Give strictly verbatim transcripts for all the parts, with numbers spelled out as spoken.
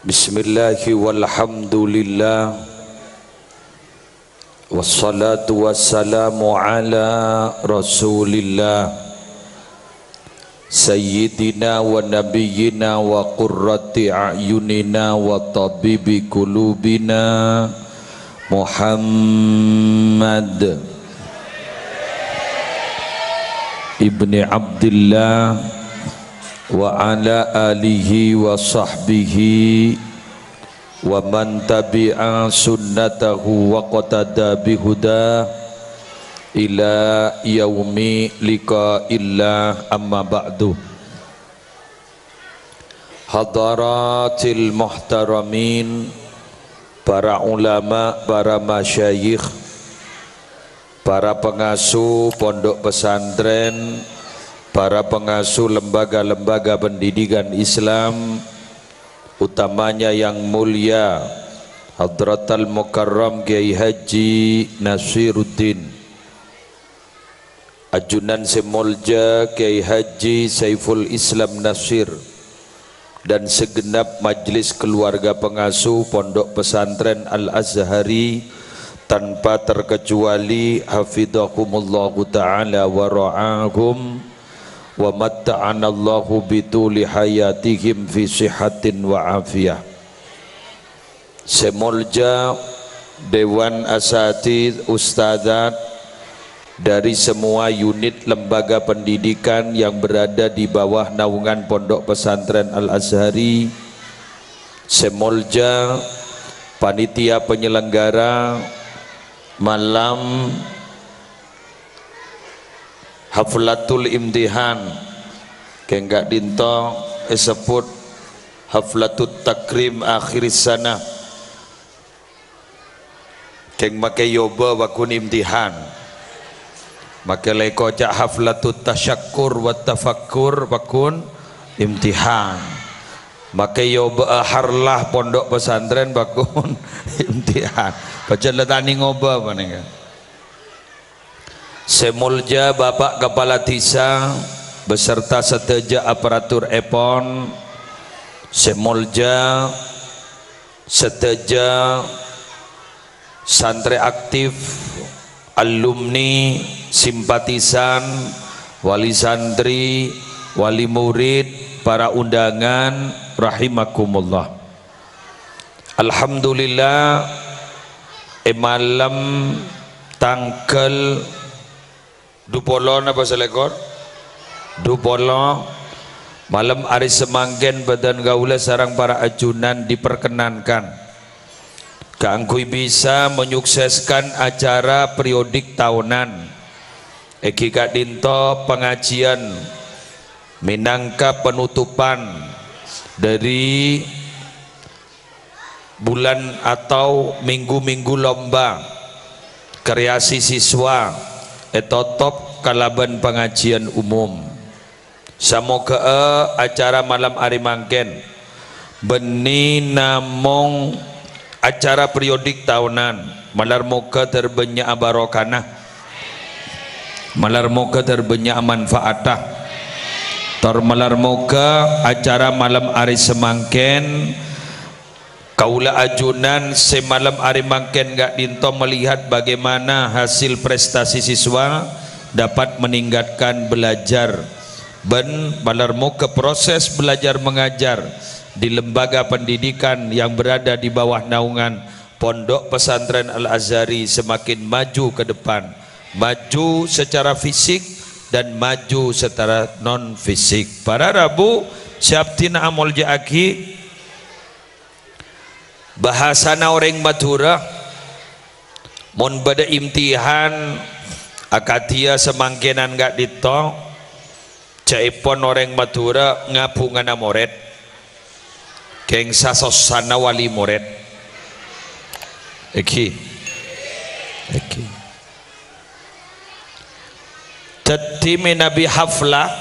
Bismillahi walhamdulillah wassalatu wassalamu ala rasulillah sayyidina wa nabiyyina wa qurrati a'yunina wa tabibi qulubina Muhammad ibni Abdillah wa ala alihi wa sahbihi wa man tabi'a sunnatahu wa qatada bihuda ila yaumi liqa'illah, amma ba'du. Hadaratil muhtaramin, para ulama, para masyayikh, para pengasuh pondok pesantren, para pengasuh lembaga-lembaga pendidikan Islam, utamanya yang mulia Hadratal Mukarram Kiai Haji Nasiruddin, Ajunan Semolja Kiai Haji Saiful Islam Nasir, dan segenap majelis keluarga pengasuh pondok pesantren Al-Azhari tanpa terkecuali hafidhahumullahu ta'ala wa ra'ahum wa matta'anallahu bituli hayatihim fi sihatin wa afiyah. Semolja, Dewan Asatidz, Ustadzat dari semua unit lembaga pendidikan yang berada di bawah naungan pondok pesantren Al-Azhari, Semolja, panitia penyelenggara malam Haflatul Imtihan, kenggak dinto disebut Haflatul Takrim akhir sana, keng make yoba wakun imtihan, make leko cak Haflatul Tasyakkur wa Tafakkur wakun imtihan, make yoba harlah pondok pesantren bakun imtihan. Baca letani ngoba mana? Semolja Bapak Kepala Desa beserta seteja aparatur E P O N, Semolja seteja santri aktif, alumni, simpatisan, wali santri, wali murid, para undangan, rahimakumullah. Alhamdulillah, e malam tanggal Dupolo apa selekor? Dupolo malam hari semanggen badan gaula sarang para ajunan diperkenankan kangkui bisa menyukseskan acara periodik tahunan Eki Kak Dinto pengajian minangka penutupan dari bulan atau minggu-minggu lomba kreasi siswa etotop kalaban pengajian umum. Samoga acara malam hari mangken beni namong acara periodik tahunan malar moga terbanyak barokana, malar moga terbanyak manfaatah, tor malar moga acara malam hari semangken kaula ajunan semalam hari mangken gak dinto melihat bagaimana hasil prestasi siswa dapat meningkatkan belajar ben balarmu ke proses belajar mengajar di lembaga pendidikan yang berada di bawah naungan pondok pesantren Al-Azhari semakin maju ke depan, maju secara fisik dan maju secara non fisik. Para Rabu siaptina amol jaaki bahasana orang Madura mon bada imtihan akatia semangkenan gak dito caipon orang Madura ngabungan amoret keng sasosana wali moret eki eki tetime nabi haflah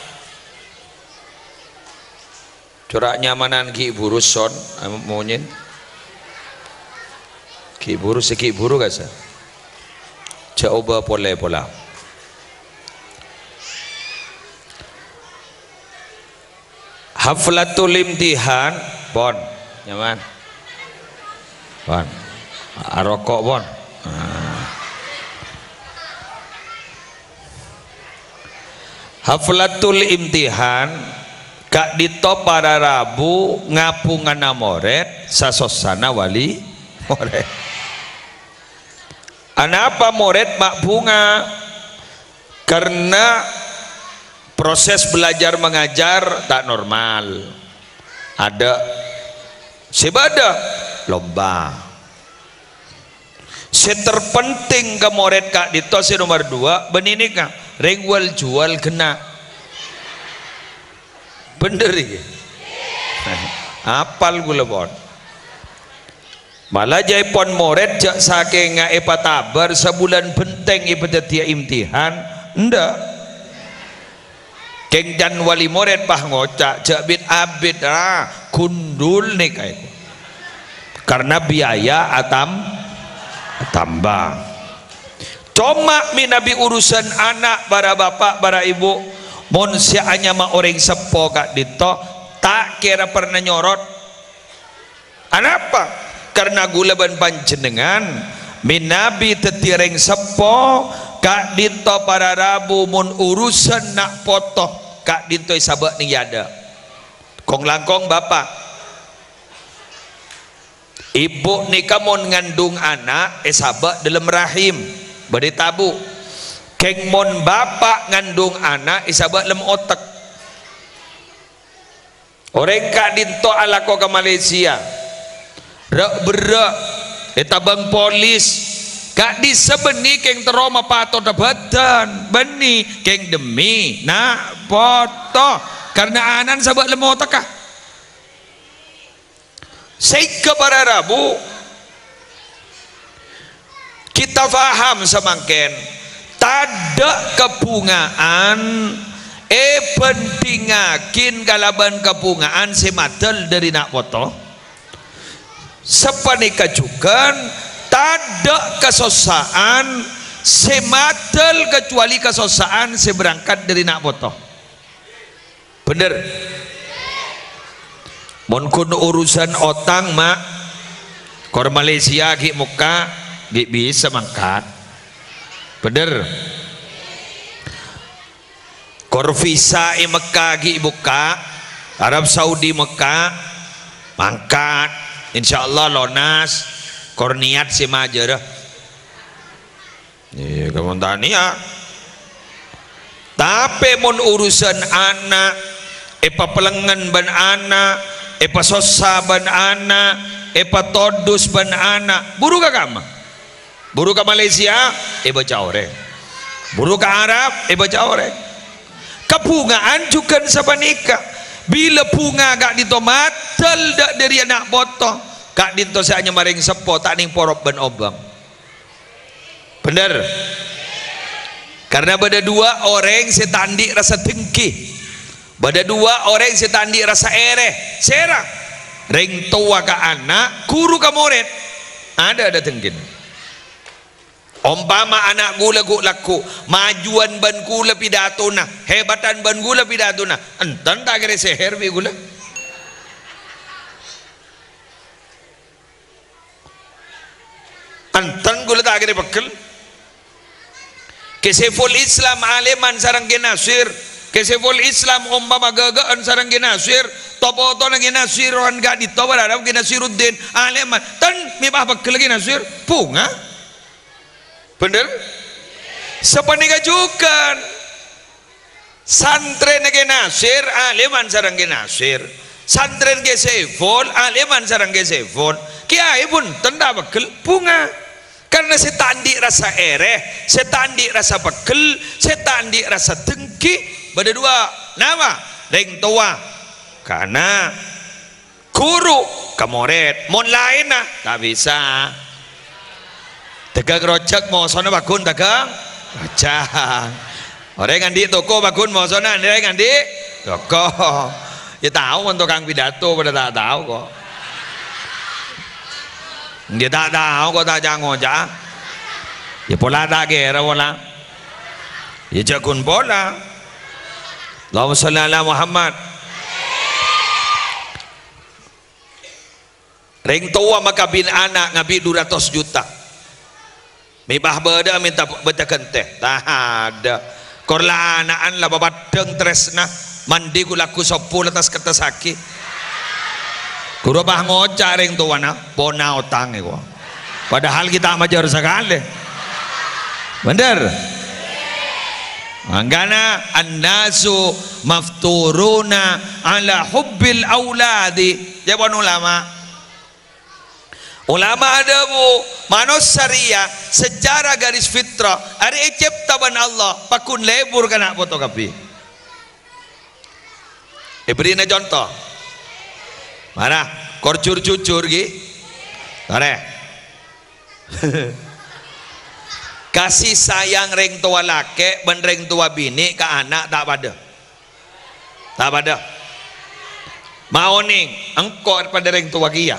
corak nyamanan ki buruson monyen ki buru seki buru kasa coba pole pola Haflatul imtihan pon nyaman bon rokok bon nah. Haflatul imtihan kak dito para Rabu ngapungan moret sasosana wali moret. Anapa moret mak bunga? Karena proses belajar mengajar tak normal. Ada sebada lomba. Seterpenting ke moret kak dito si nomor dua benini kak rengwal jual kena bener ya apal gula bon malah jaipon moret jak saking epa tabar sebulan benteng ibadah dia imtihan ndak keng jan wali moret pah ngocak jak bit abid ah kundul nih kayak karena biaya atam tambah cuma minabi urusan anak para bapak para ibu mon sianya mah orang sepo kak dito tak kira pernah nyorot anapa karena gula ban panjenengan minabi tetireng sepo kak dito para Rabu mon urusan nak foto kak dito sabak ning yada kong langkong bapak ibu nikah mon ngandung anak eh sabak dalam rahim bade tabu keng mon bapak ngandung anak isabak lem otak orang kak dinto alako ke Malaysia rak berak etabang polis kak disebeni keng teroma pato badan beni keng demi nak foto karena anan sabak lem otak kah sehingga para Rabu kita faham semangken tada kebungaan eh pentingakin kalaban kebungaan semadal dari nak foto sepanika juga tada kesosaan semadal kecuali kesosaan seberangkat dari nak foto bener mon kun urusan otang mak kor Malaysia ki muka ki bisa mangkat bener kor visa i Mekah ki buka Arab Saudi Mekah mangkat insyaallah lonas kor niat si majer iya kamu tania tapi mon urusan anak epa pelengan ban anak epa sosa ban anak epa todus ban anak buru ka kama buru ka Malaysia e baca orek buru ka Arab e baca orek kebungaan juga sabanika bila bunga gak ditomat tel dak dari anak botoh kak dinto hanya maring sepo tak ning porop ban obang bener karena pada dua orang setandi rasa dengki pada dua orang setandi rasa ereh serang ring tua ka anak guru ka murid ada ada tengkin umpama anak gula gula laku majuan ban gula pidato na hebatan ban gula pidato na enten tak kira seher bi gula enten gula tak kira bekel keseful Islam aleman sarang genasir keseful Islam umpama gagaan sarang genasir topo to na genasir ron gak ditobar ada genasiruddin aleman tan mibah bekel genasir punga bener sepanika juga santren ge nasir aliman sareng ge nasir santren ge sefol aliman sareng ge sefol kiai pun tenda bekel bunga karena setandi rasa ereh setandi rasa bekel setandi rasa dengki beda dua nama ring tua karena guru kamoret mon lain nah tak bisa tegang rojak mau sana bakun tegang rojak orang ngandi toko bakun mau sana orang ngandi toko ya tahu untuk kang pidato pada tak tahu kok dia tak tahu kok tak jangan ngojak ya pola tak kira pola ya jakun pola Allahumma sholli ala Muhammad Reng tua maka bin anak ngabi dua ratus juta. Mibah beda minta baca kenteh. Tak ada. Korla anaan lah babadeng tresna mandi kulaku sopul atas kertas sakit. Kuro bah ngoca reng tua na bona otang ego. Padahal kita majar sekali. Bener. Anggana an-nasu mafturuna ala hubbil auladi. Jawab ulama. Ulama ada bu manusia secara garis fitrah ada ciptaan Allah pakun lebur kana fotokopi. Eh beri na contoh. Mana? Korcur cucur gi. Tare. Kasih sayang reng tua laki ben reng tua bini ke anak tak pada. Tak pada. Mau ning engkau pada reng tua kia.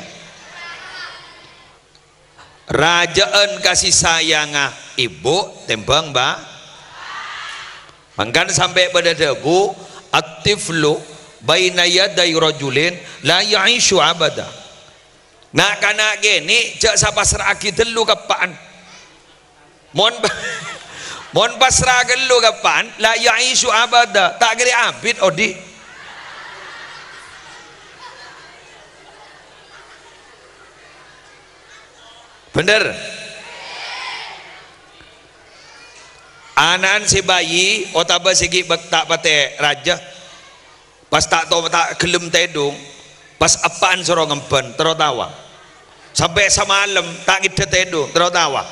Rajaan kasih sayang ibu tembang ba. Mangkan sampai pada debu atiflu baina yaday rajulin la ya'ishu abada. Nak kana gini jak sapasrah aki telu kapaan. Mon mon pasrah gelu kapan la ya'ishu abada tak geri abid odi. Bener. Anan si bayi otaba segi tak pate raja pas tak tahu tak gelem tedung pas apaan suruh ngempen terus tawa sampai semalam tak ngide tedung terus tawa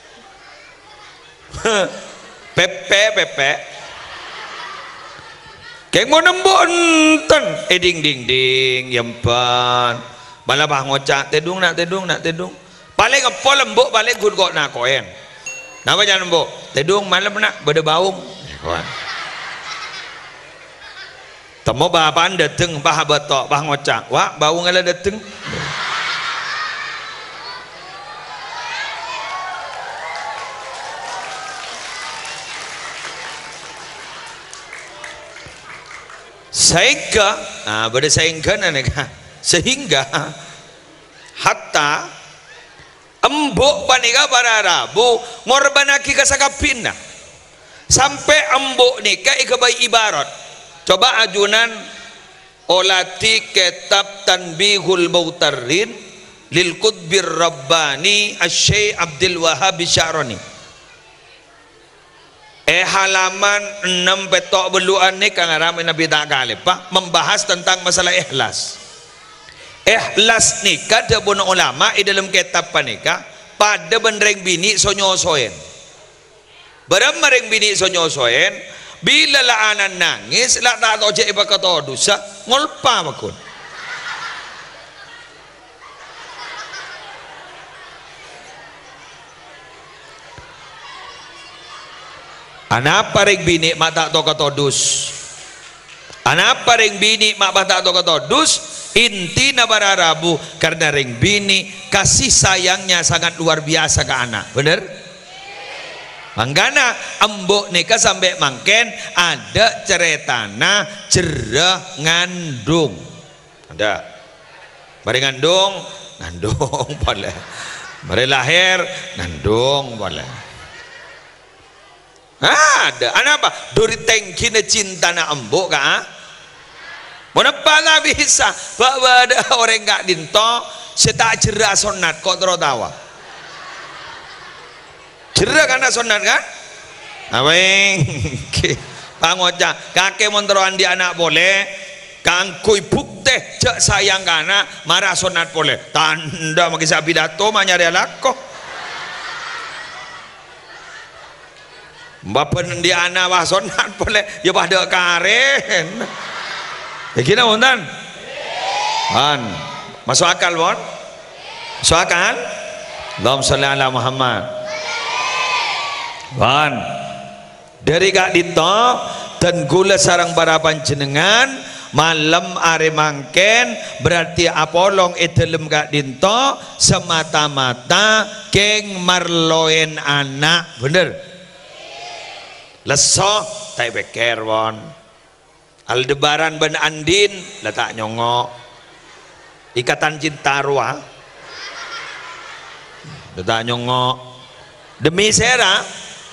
pepe pepe keng mau nembon ten eh ding ding ding yempan malah bah ngocak tedung nak tedung nak tedung paling ngepol lembuk paling good kok nak koen napa jangan lembuk tedung malam nak beda baung temu bahan dateng bah betok bah ngocak wah baung ala dateng sehingga nah pada sehingga neka sehingga hatta embok panika para rabu ngorbanaki kasakapina sampai embok nikah ikabai ibarat coba ajunan olati kitab tanbihul mautarrin lil qutbir rabbani asy-syekh Abdul Wahhab Sya'rani eh halaman enam petok beluan ni kang ramai Nabi tak kali pak membahas tentang masalah ikhlas. Ikhlas nikah ada pun ulama di dalam kitab panika pada benreng bini sonyosoen. Barang mereng bini sonyosoen bila lah anak nangis lah tak tahu cek iba kata dosa ngolpa makun. Anak pareng bini mak tak tahu kata dus. Anak pareng bini mak tak tahu kata dus. Inti nabara rabu karena ring bini kasih sayangnya sangat luar biasa ke anak. Bener? Manggana embok nikah sampai mangken ada ceritana cerah ngandung. Ada. Mari ngandung, ngandung boleh. Mari lahir, ngandung boleh. Ada. Anak apa? Duri tengki cinta na embok kah? Menapa lah bisa bahwa ada orang gak dinto setak cerah sunat kok terus tawa cerah karena sunat kan apa yang pangoca kakek monteroan di anak boleh kangkui bukti cek sayang karena marah sunat boleh tanda makisa pidato manyari alako bapak di anak wah sunat boleh ya pada karen ya kita montan kan masuk akal bon masuk akal Allahumma sholli ala Muhammad kan dari kak dito dan gula sarang para panjenengan malam are mangken berarti apolong etelem kak dinto semata-mata keng marloen anak bener leso tai beker bon Aldebaran ben Andin letak nyongok ikatan cinta arwah tak nyongok demi sera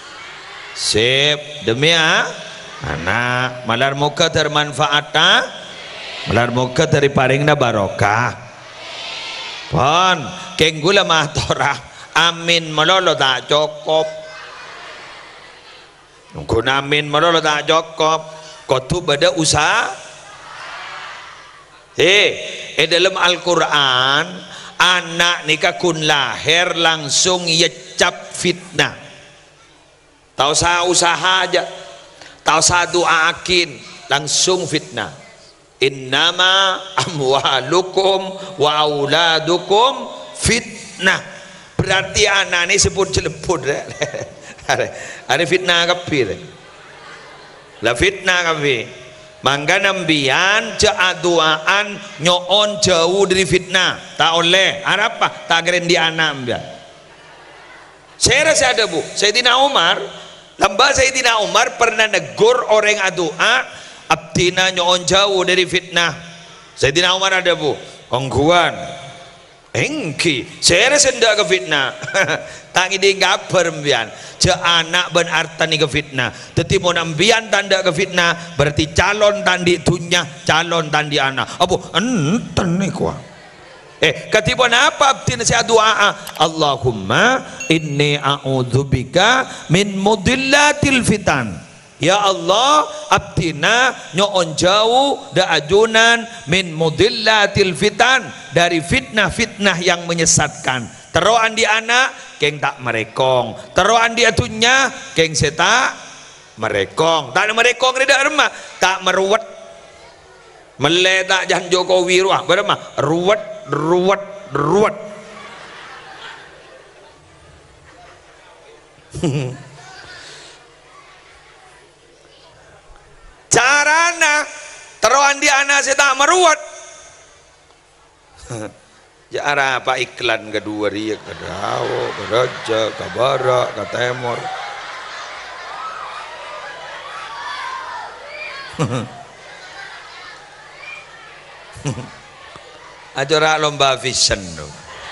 sip demi ah anak malar muka termanfaat malar muka dari paringna barokah pon kenggula mahtora amin melolo tak cukup kun amin melolo tak cukup kau tu pada usaha eh eh dalam Al-Quran anak nikah kun lahir langsung yecap fitnah tahu saya usaha aja tahu saya doakin langsung fitnah innama amwalukum wa auladukum fitnah berarti anak ini sebut celeput ada fitnah kapir lah fitnah kapir mangga nambian jaaduaan nyoon jauh dari fitnah tak oleh apa tak keren di anak mbak saya rasa ada bu Sayyidina Umar lamba Sayyidina Umar pernah negur orang adua abdina nyoon jauh dari fitnah Sayyidina Umar ada bu ongguan engki saya rasa ndak ke fitnah tak ini ngabar mbian je anak ben artan ke fitnah tetapi mau nambian tanda ke fitnah berarti calon tandi dunya calon tandi anak apa enten nih kuah eh ketiban apa abdina saya doa Allahumma inni a'udzubika min mudillatil fitan ya Allah abdina nyoon jauh da ajunan min mudillatil fitan dari fitnah-fitnah yang menyesatkan teroan di anak keng tak merekong teroan di atunya keng seta merekong tak merekong reda remah tak meruwet mele tak jan Jokowi ruah berema ruwet ruwet ruwet carana teroan di anak saya tak meruwet cara apa iklan kedua dia ke Dawo, ke Raja, ke Barak, ke Timur acara lomba vision tuh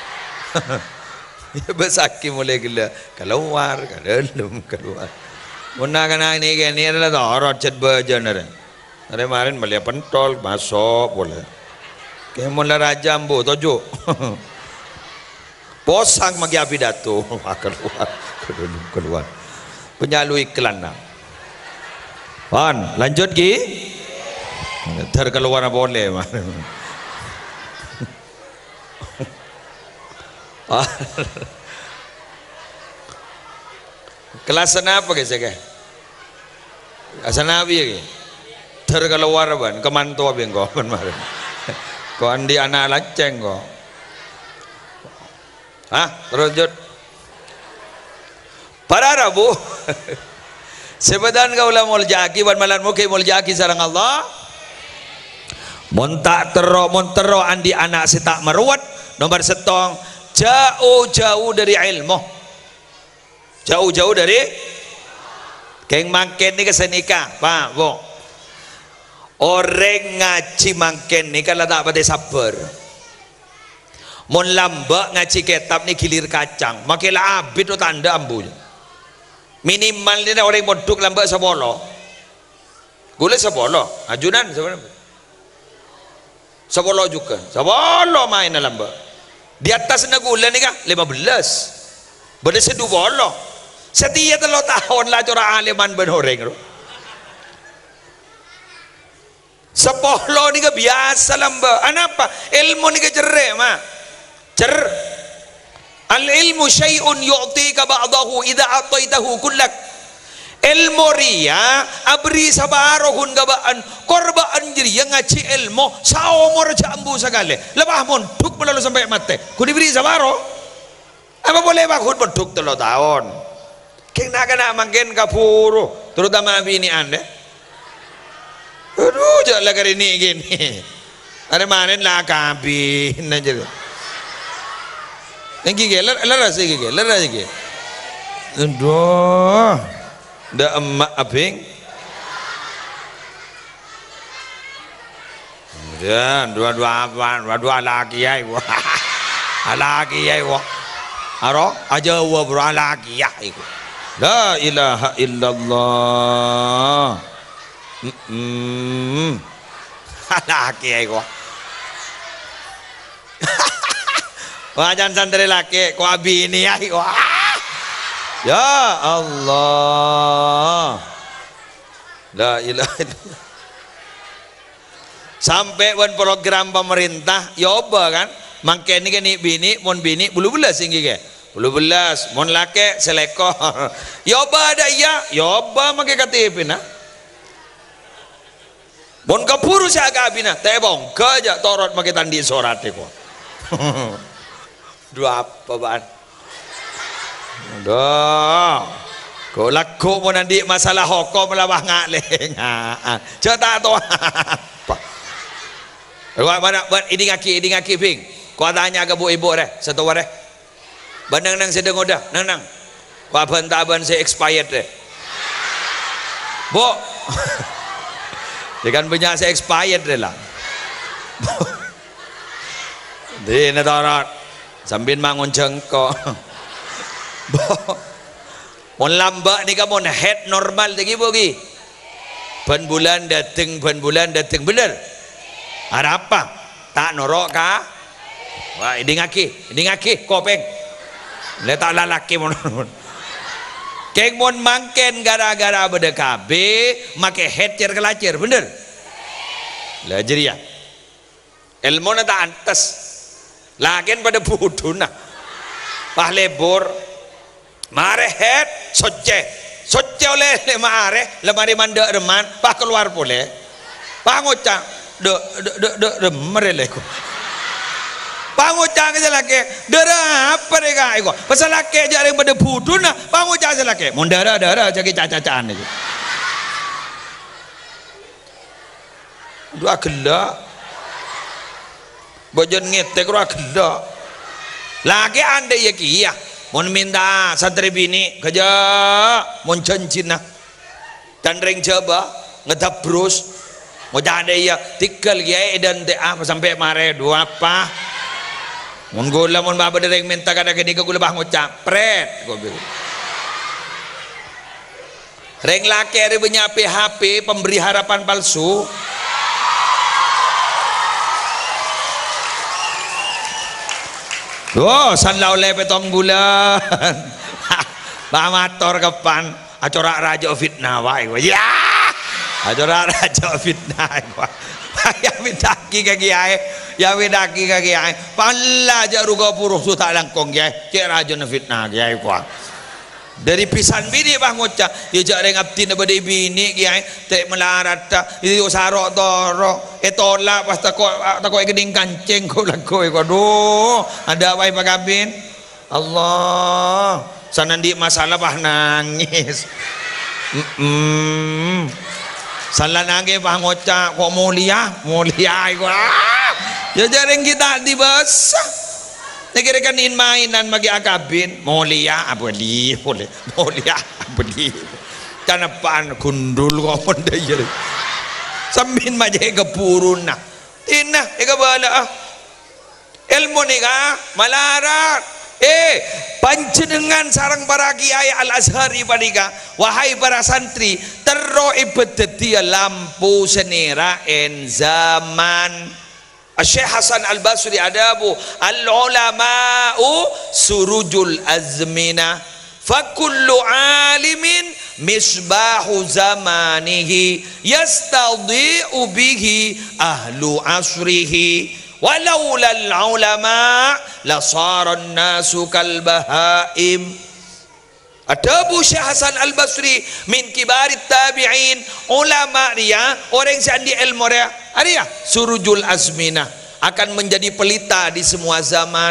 ya besaki mulai gila keluar ke dalam keluar Muna kena ini ini adalah orang cet berjener. Hari kemarin melihat pentol masuk boleh. Kemudian raja ambo tojo. Posang magi api datu keluar keluar keluar. Penyalu iklan nak. Pan lanjut ki. Terkeluar boleh mah. Kelas apa guys ya? Asal nabi ya? Terkeluar ban kemantu abang kau kemarin. Kau andi anak laceng kau. Ah terus jod. Para Rabu. Sebedan kau lah muljaki ban malan muki muljaki sarang Allah. Montak tero montero andi anak si tak meruat nomor setong jauh-jauh dari ilmu. Jauh-jauh dari keng mangken ni kesenika pak bo orang ngaji mangken ni kalau tak pada sabar mon lambak ngaji kitab ni gilir kacang makilah abid tu tanda ambu minimal ni orang moduk lambak sepolo gula sepolo ajunan sebenarnya sepolo juga sepolo main lambak di atas na gula ni kah lima belas benda sedu bolo setiap telo tahun lah cora aliman ben horeng sepuluh ni ke biasa lamba anapa ilmu ni ke cerek mah cer al ilmu syai'un yu'tika ba'dahu idza ataitahu kullak ilmu ria abri sabarohun gabaan korbaan jiri yang ngaji ilmu saumur jambu segala lebah montuk melalu sampai mati ku diberi sabaro apa boleh bakun montuk telo tahun kena kena makin kapuru terutama bini anda aduh jangan kali ini gini ada manen lah kabin aja yang gigi leras gigi leras gigi aduh dah emak abing dan dua-dua apa dua-dua laki ya wah laki ya wah aro aja wa lagi ya iku la ilaha illallah mm laki iku wajan santri laki ku abi ini ya iku ya Allah la ilaha illallah. Sampai wan program pemerintah yoba kan mangke ini kan bini mon bini bulu belas tinggi ke bulu belas mon lake selekor yoba ada iya yoba make K T P na mon kapuru saya kabina tebong kerja torot make tandi sorat ko dua apa ban dah kau laku mon nanti masalah hukum melawah ngaleng cerita tu Ruang mana buat ini kaki ini kaki ping. Kau tanya ke bu ibu deh, satu deh. Bandang nang sedang udah, nang nang. Kau bentaban saya expired deh. Bu, jangan punya saya expired deh lah. Di netarat sambil mangun jengko. Bu, mon lambak ni kamu head normal lagi bogi. Ban bulan dateng, ban bulan dateng bener. Ada apa? Tak norok kah? Wah, ini ngaki, ini ngaki, kopeng. Letak lalaki mon. Keng mon mangken gara-gara berdekabe, make head cer kelacir, bener? Lajar ya. Ilmu na tak antas. Lagen pada buduna. Pah lebur. Mare head, soce. Soce oleh le mare, lemari manda reman, pah keluar boleh. Pah ngocang. De de de de de mereleko pangucang aja laki dera apa deka iko pasal laki jari pada buduna pangucang aja laki mon dara dara jadi caca-cacaan itu dua gelak bojon ngetek dua gelak lagi anda ya kia mon minta santri bini kerja mon cincin dan ring coba ngedap brus mau jadi ya tikal ya dan apa sampai mare dua apa mun gula mun baba dereng minta kada gede gula bah ngucap pret gua bilang reng laki ada punya P H P pemberi harapan palsu oh sanlau lepe tom bulan bah motor kapan acara raja fitnah wae gua ya acara raja fitnah gua ya widaki kaki ae ya widaki kaki ae palla jaruga puruh su tak langkong ya cek raja fitnah ya gua dari pisan bini bang ngocak ya jak reng abdi na bade bini kiai tek melarat ta itu sarok toro e tolak pas tako tako geding kancing ko lago ko do ada wae pagabin Allah sanandi masalah bah nangis mm salah nangis bah ngocak kok mulia mulia iku ya jareng kita dibasah negerikan in mainan bagi akabin mulia abeli boleh mulia abeli tanapaan gundul kok mondai jadi samin maje kepuruna inna eka bala ilmu nika malarat eh panjenengan sarang para kiai Al Azhari panika wahai para santri terro ibadati lampu senera en zaman Syekh Hasan Al Basri adabu al ulama'u surujul azmina fakullu alimin misbahu zamanihi yastadhi'u bihi ahlu asrihi walaula al ulama lasara an-nasu kal bahaim. Adabu Syekh Hasan Al Basri min kibarit tabi'in ulama dia orang yang di ilmu dia ada surujul azmina akan menjadi pelita di semua zaman.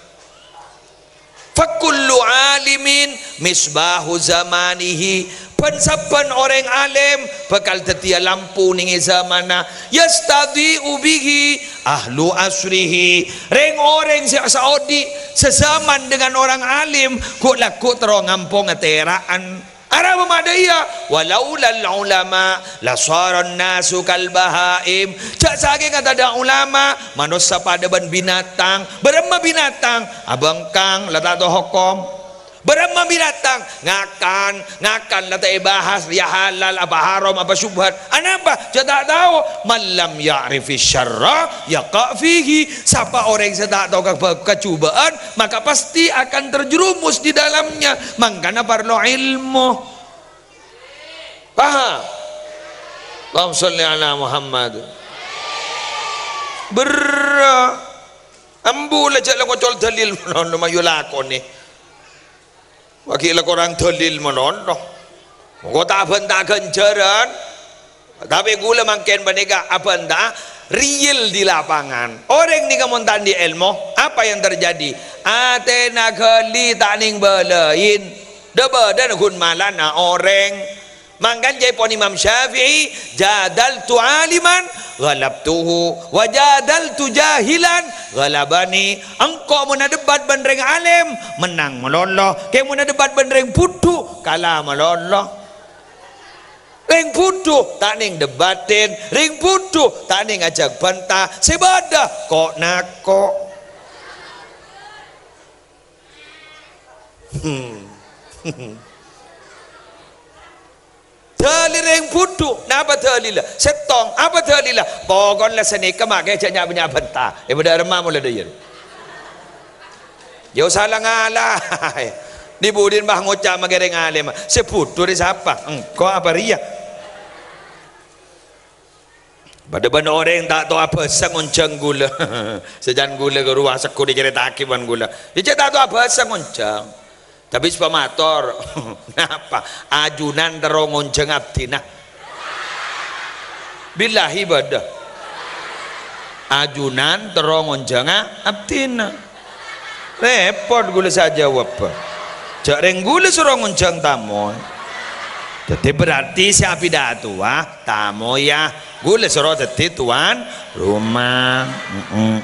Fakullu alimin misbahu zamanihi pensapan orang alim bakal tetia lampu ningi zamana yastadhi'u bihi ahlu asrihi reng orang Saudi sezaman dengan orang alim kok laku terong ngampung ngeteraan Ara memadaya walaulal ulama lasaran nasu kal bahaim. Cak sage kata ada ulama manusia pada ban binatang. Berema binatang abang kang lata to hukum. Berema binatang ngakan ngakan lata bahas dia halal apa haram apa syubhat. Anapa? Cak tak tahu. Malam ya'rifi syarra yaqa fihi. Siapa orang yang tak tahu kecubaan maka pasti akan terjerumus di dalamnya. Makanya perlu ilmu. Paham? Allahumma sholli ala Muhammad. Ber ambula cak la kocol dalil non mayu lakoni. Wakil korang dalil menon. Kau tak bentak kenjaran. Tapi gula makin banyak apa entah real di lapangan. Orang ni kamu tandi ilmu, apa yang terjadi? Atena kali taning belain, debadan kun malana orang. Mangkan jai pon Imam Syafi'i, jadal tu aliman, galabtuhu, wajadal tu jahilan, galabani. Engkau muna debat bandreng alim, menang meloloh. Kau muna debat bandreng putu, kalah meloloh. Ring putu tak ning debatin, ring putu tak ning ajak bantah, sebadah kok nako. Hmm. Dalil ring putu, napa dalil? Setong, apa dalil? Pokoknya seni kemak ajak nyak banyak bantah. Eh pada remah mula dia. Jauh salah ngalah. Dibudin bah ngocak magereng alim. Seputu di siapa? Engkau apa ria? Pada benda orang tak tahu apa sangoncang gula. Sejan gula ke ruang seku dia cerita akiban gula. Dia tak tahu apa sangoncang. Tapi sepama motor. Kenapa? Ajunan terong ngoncang abdina. Billahi badah. Ajunan terong ngoncang abdina. Repot gula saja apa? Cak reng gula suruh ngoncang tamu. Jadi berarti siapa pidato ah tamu ya gula suruh jadi tuan rumah. Mm-mm.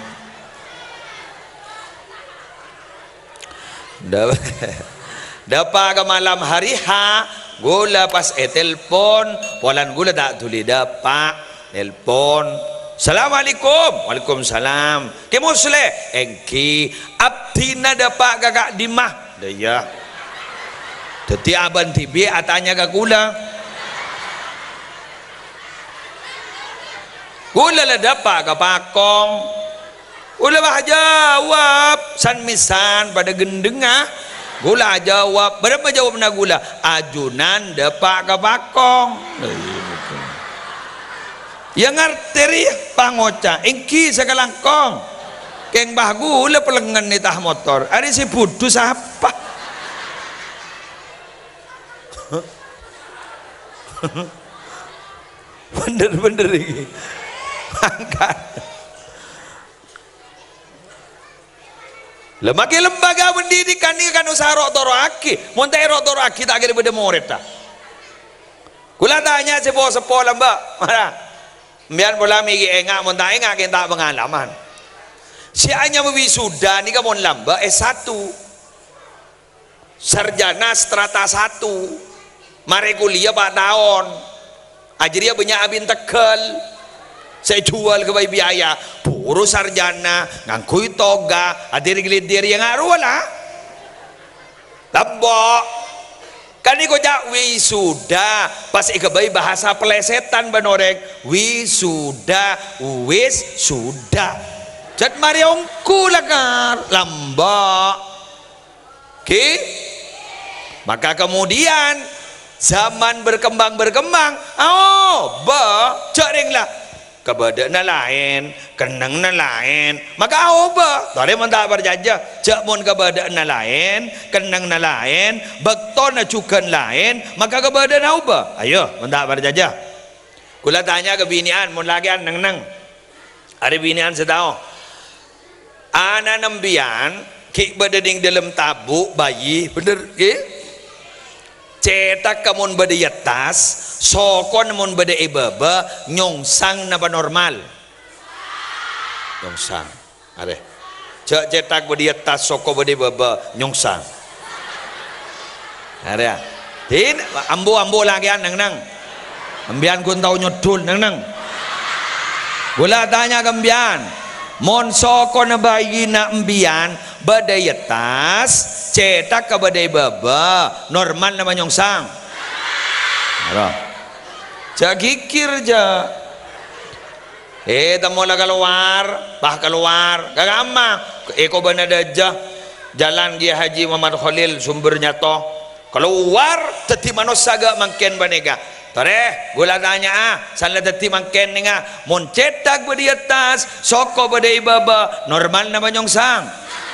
Dapat ke malam hari ha gula pas e telpon polan gula tak tuli dapat telpon. Assalamualaikum. Waalaikumsalam. Ke musle engki abdina dapat kakak dimah daya. Jadi aban tibi atanya ke gula. Gula lah dapat ke pakong. Gula bah jawab san misan pada gendengah. Gula jawab. Berapa jawab nak gula? Ajunan dapat ke pakong. Yang arteri pangoca. Engki sekalangkong. Keng bah gula pelengan ni tah motor. Ada si putus apa? Bener-bener ini angkat lembaga lembaga pendidikan ini kan usaha rok toro aki montai rok toro aki tak kira beda murid tak kula tanya sepo-sepo lah mbak mana biar bola migi engak montai engak kita pengalaman si hanya wisuda ni kamu lamba S satu sarjana strata satu mari kuliah empat tahun ajaria banyak abin tekel saya jual ke bayi biaya puru sarjana ngangkui toga adir gelidir yang ngaruh lah tambok kan ini kocak wisuda pas ikabai bahasa pelesetan banorek wisuda wis sudah jat mari ongku lakar lambak oke maka kemudian zaman berkembang berkembang oh ba cering lah kebadan lain kenang lain maka oh ba tadi mentak berjajah cak mon kebadan lain kenang lain bekton cukan lain maka kebadan oh ba ayo mentak berjajah kula tanya ke binian mon lagi neng neng ada binian setau ana nembian kik badading dalam tabuk bayi bener eh cetak kamun bade yatas sokon mun bade ibaba nyongsang napa normal nyongsang are cek cetak bade yatas soko bade ibaba nyongsang are Din ambo-ambo lagi nang nang. Ambian kun tau nyodul nang nang. Gula tanya gembian. Mon soko na bayi na ambian badai atas cetak ke badai baba normal na manyong sang. Ara. Jagikir ja. Eh tamo la keluar, bah keluar. Kagama. Eko banadaja jalan dia Haji Muhammad Khalil sumbernya toh keluar teti manosaga mangken banega tare gula tanya ah salah teti mangken ninga mon cetak badi atas soko badi baba normal na manyong sang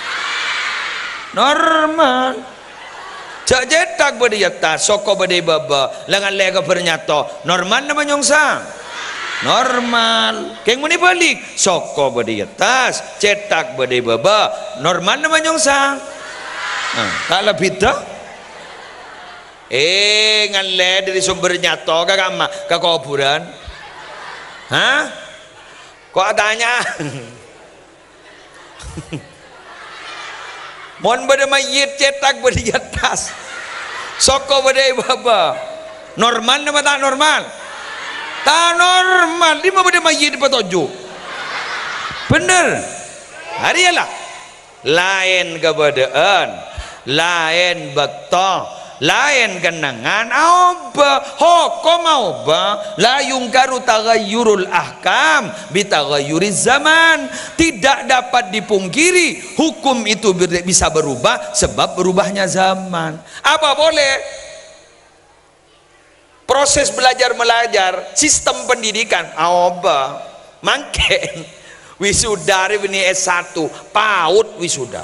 normal cak cetak badi atas soko badi baba langan lega bernyato normal na manyong sang normal keng muni balik soko badi atas cetak badi baba normal na manyong sang nah, tak lebih dah eh ngalle dari sumbernya to kagama ke kuburan hah kok tanya mon bade mayit cetak badi atas soko badi baba normal na tak normal tak normal lima bade mayit petojo bener hari lah lain kebadaan lain beto lain kenangan auba hukum auba la yungkaru taghayyurul ahkam bitaghayyuriz zaman tidak dapat dipungkiri hukum itu bisa berubah sebab berubahnya zaman apa boleh proses belajar belajar sistem pendidikan auba mangken wisuda ini S satu PAUD wisuda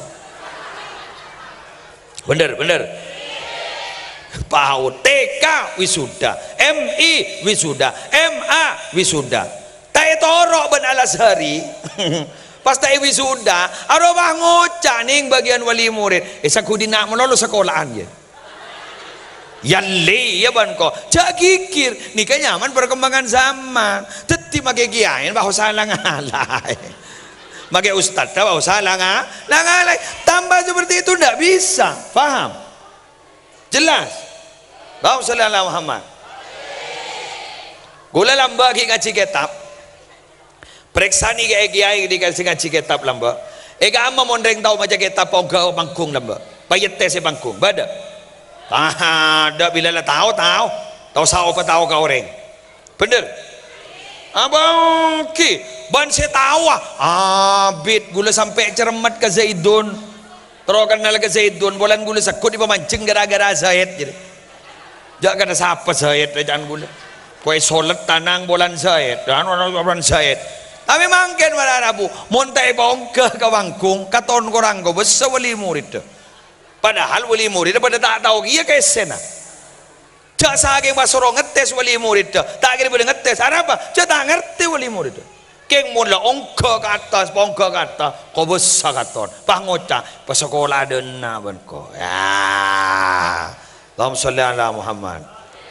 bener bener PAUD T K wisuda M I wisuda M A wisuda tai torok ben Al-Azhari pas tai wisuda arwah ngocak ning bagian wali murid eh sakudina melolo sekolahan ya yalle ya ban ko cak kikir nikah nyaman perkembangan zaman teti make kiai bahwa salah ngalai make ustaz bahwa salah ngalai tambah seperti itu ndak bisa paham jelas bahwa salah Muhammad gula lamba ki ngaji kitab preksani kiai kiai dikasih ngaji kitab lamba ega amma mondreng tahu macam kitab pongga pangkung lamba payet tes pangkung bada ada bila lah tahu tahu tahu sao apa tahu kau orang bener abang ki ban saya tahu abid gula sampai cermat ke Zaidun terus kenal ke Zaidun bulan gula sekut di pemancing gara-gara Zaid jadi jangan ada siapa Zaid jangan gula kue solet tanang bulan Zaid dan orang bulan Zaid tapi mangken pada Rabu montai bongke ke bangkung katon korang kau besar wali murid padahal wali murid pada tak tahu iya ke sana cak saking basoro ngetes wali murid tak kira boleh ngetes apa cak tak ngerti wali murid keng mula ongke ke atas bongke ke atas kau besar katon pah ngocak pas sekolah dena ben ko ya Allahumma sholli ala Muhammad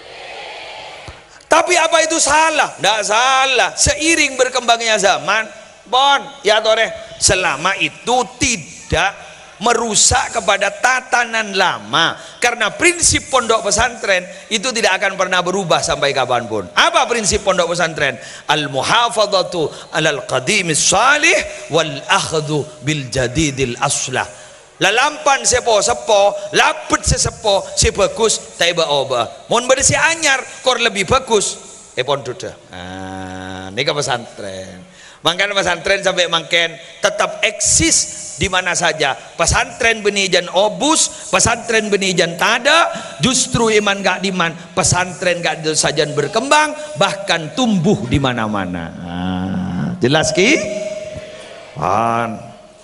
tapi apa itu salah tidak salah seiring berkembangnya zaman bon ya tore selama itu tidak merusak kepada tatanan lama karena prinsip pondok pesantren itu tidak akan pernah berubah sampai kapanpun. Apa prinsip pondok pesantren? Al-muhafadzatu alal qadimis salih wal akhdhu bil jadidil aslah. Lalampan sepo sepo lapet sesepo si bagus taiba oba mon bade si anyar kor lebih bagus eh pon duda ah ini ke pesantren mangkan pesantren sampai mangken tetap eksis di mana saja pesantren benijan obus pesantren benijan tada justru iman gak diman pesantren gak sajan berkembang bahkan tumbuh di mana-mana ah, jelas ki pan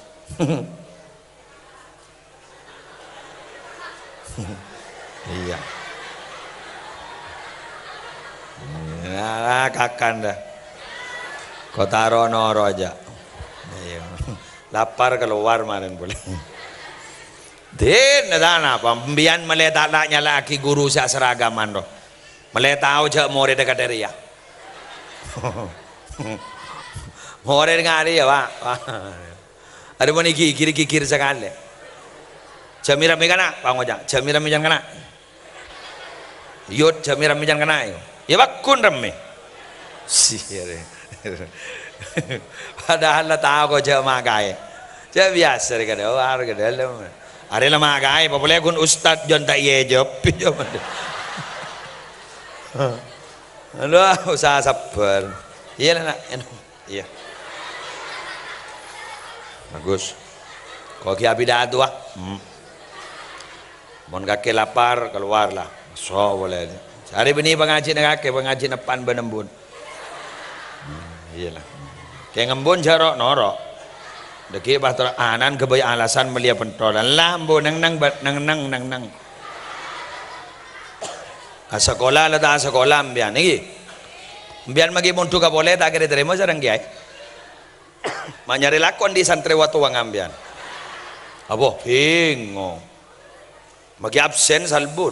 iya ya kakan dah kau taruh noro aja iya. Lapar keluar kemarin boleh din dana pembian meletak naknya laki guru sak seragaman roh meletau jak murid dekat dari ya murid ngari ya pak ada mau niki kiri kiri sekali jamira megana pak ngojak jamira mejan kana yut jami rame jangan kena yo ya bakun rame sih padahal lah tahu kok jama kaya jam biasa kan oh har ke dalam ada lama kaya boleh kun ustad jon tak ye job job aduh usaha sabar iya lah nak iya bagus kau kia bidah tu ah hmm. Mon kakek lapar keluar lah so boleh hari ini pengaji nak kakek pengaji depan benembun hmm, iyalah kayak ngembun jarok norok deki bahtor anan kebaik alasan melia pentolan lambo nang nang nang nang nang nang sekolah lah tak sekolah ambian ini ambian magi muntu ka boleh tak kira terima jarang kiai manyari lakon di santriwatu wang ambian apa bingung magi absen salbut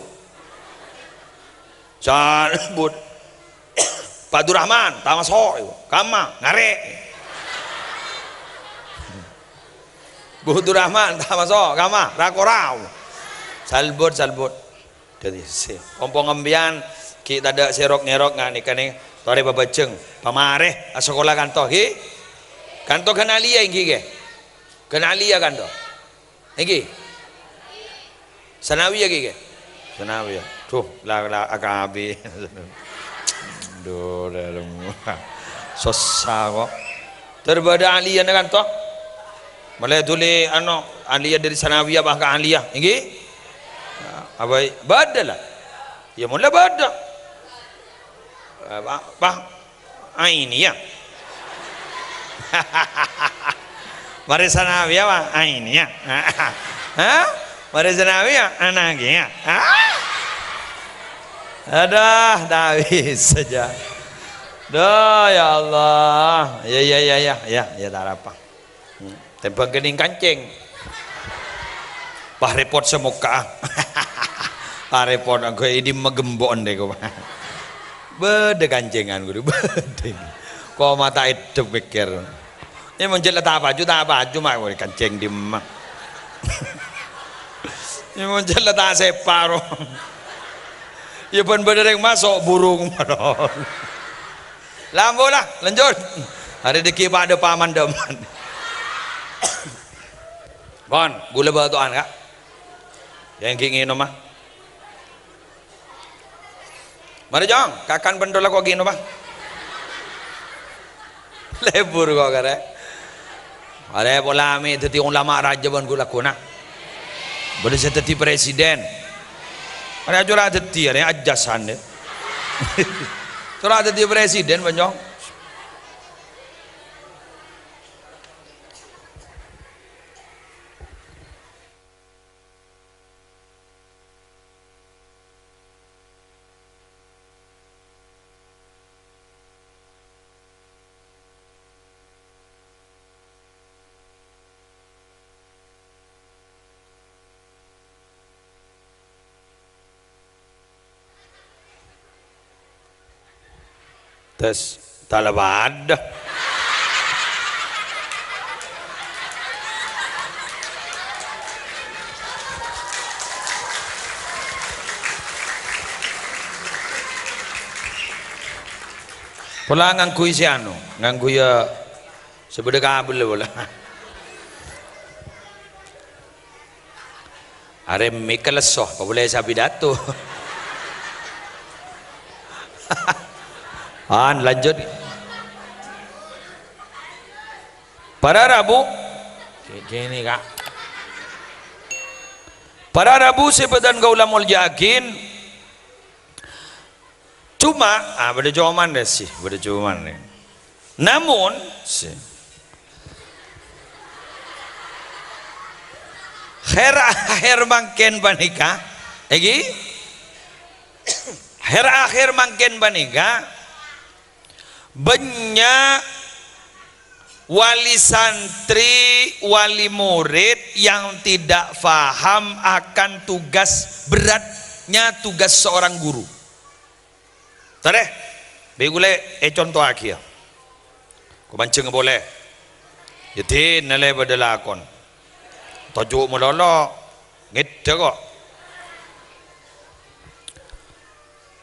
salbut Pak Durrahman tamaso kama ngare Bu Durrahman tamaso kama rakorau salbut salbut jadi si kompong ambian kita ada serok ngerok nggak nih kan nih tore babaceng pamareh sekolah kantor ki kantor kenalia ini ke kenalia kantor ini sanawi ya ke sanawi ya tuh lah lah akabi do dalam susah kok terbeda alia kan toh mulai tuli ano alia dari sanawi bahkan alia ini apa bada lah ya mula bada apa ini ya mari sanawi apa ini ya hah mari sanawi ya anaknya ada tak bisa saja doh ya Allah ya ya ya ya ya ya tak apa tempang kening kancing pak repot semuka pak repot aku ini megembon deh kau bede kancingan gue bede kau mata itu pikir ini menjelat apa baju tak baju mak gue kancing di mak ini menjelat tak separuh ya pun bener yang masuk burung lambo lah lanjut hari deki pak ada paman deman bon gula batuan kak yang ingin mah mari jong kakan pendola kok gini mah lebur kok kare ada pola mi teti ulama raja ban gula kuna boleh teti presiden ada curah teti ada ajasan deh curah teti presiden banjong tes talabad pola ngangkui si anu ngangkui ya sebeda kabel bola are mikalesoh kau boleh sabi datu an lanjut pada Rabu gini kak pada Rabu sepedan gaulamul yakin cuma ah beda jawaban deh sih beda jawaban deh namun sih her akhir mangken banika egi her akhir mangken banika banyak wali santri, wali murid yang tidak faham akan tugas beratnya tugas seorang guru. Tare, begule e contoh akhir. Ku banceng boleh. Jadi nilai berdelakon. Tajuk melolo, gitu kok.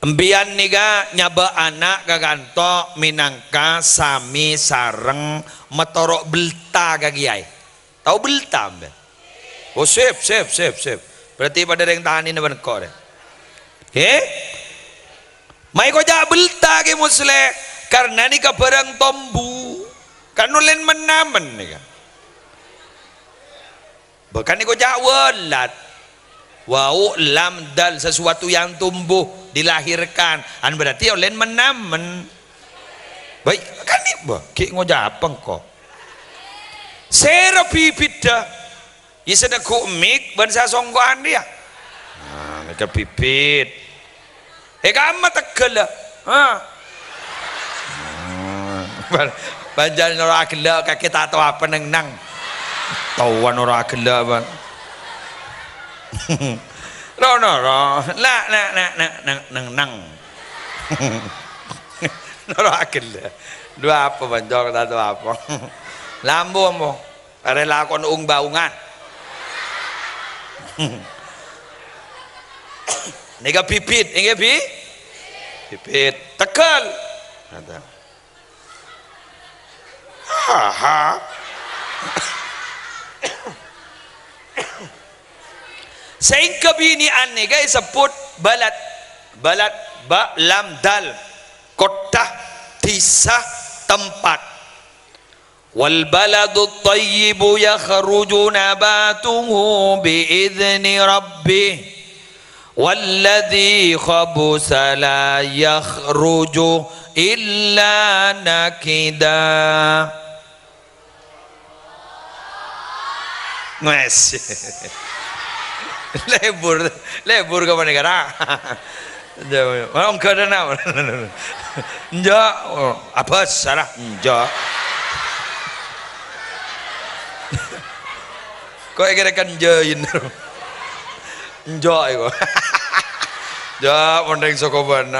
Embian niga nyaba anak gaganto minangka sami sareng metorok belta gagiai. Tahu belta mbak? Oh sip sip sip sip. Berarti pada yang tahan ini benar kau deh. Eh? Mai ko ja belta ke musle karena ni ka barang tombu. Kan nulen menamen nih kan. Bahkan ni ko ja welat. Wau lam dal sesuatu yang tumbuh dilahirkan an berarti olen menamen baik kan ni bah ki ngojapeng kok sera pipit dah isada ku mik ban sa songgoan dia nah mereka pipit eh kama tegel ha banjal ora gela kaki tak tahu apa neng nang tawan ora gela ban ro no ro la na na na nang nang nang ro akil dua apa banjol kata tu apa lambu mo are lakon ung baungan nega pipit nega pi pipit tekel kata ha ha sehingga bini aneh guys sebut balat balat ba lam dal kota tisah tempat wal baladu tayyibu yakhruju nabatuhu biizni rabbih walladhi khabusa la yakhruju illa nakida. Masih lebur lebur ke mana negara orang kena nama enggak apa salah enggak kok kira-kira jain enggak itu enggak mending sokobana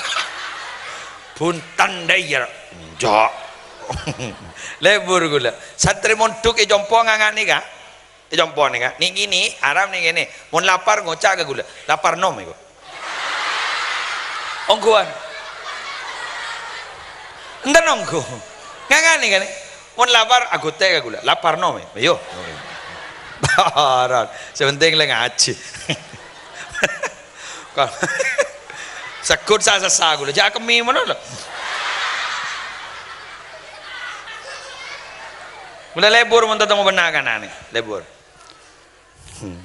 puntan daya enggak lebur gula satri montuk e jompo ngangani ka jompo nih kan, nih gini, Arab nih gini, mau lapar ngocak ke gula, lapar nom itu, ongkuan, entar nongku, nggak nih kan, mau lapar aku teh ke gula, lapar nom itu, yo, Arab, sebenting lagi ngaji, sekut sasa sasa gula, jangan kemi mana lo, gula lebur mau tetap mau benar kan ane, lebur. Hmm.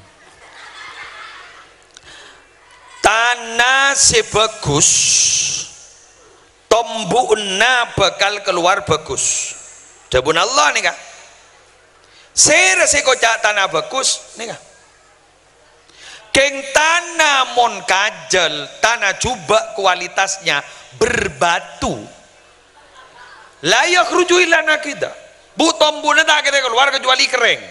Tanah sebagus tombuna bakal keluar bagus jabun Allah nih kak sera sekocak tanah bagus nih kak keng tanah mon kajel tanah coba kualitasnya berbatu layak rujuk ilana kita bu tombuna tak kita keluar kecuali kering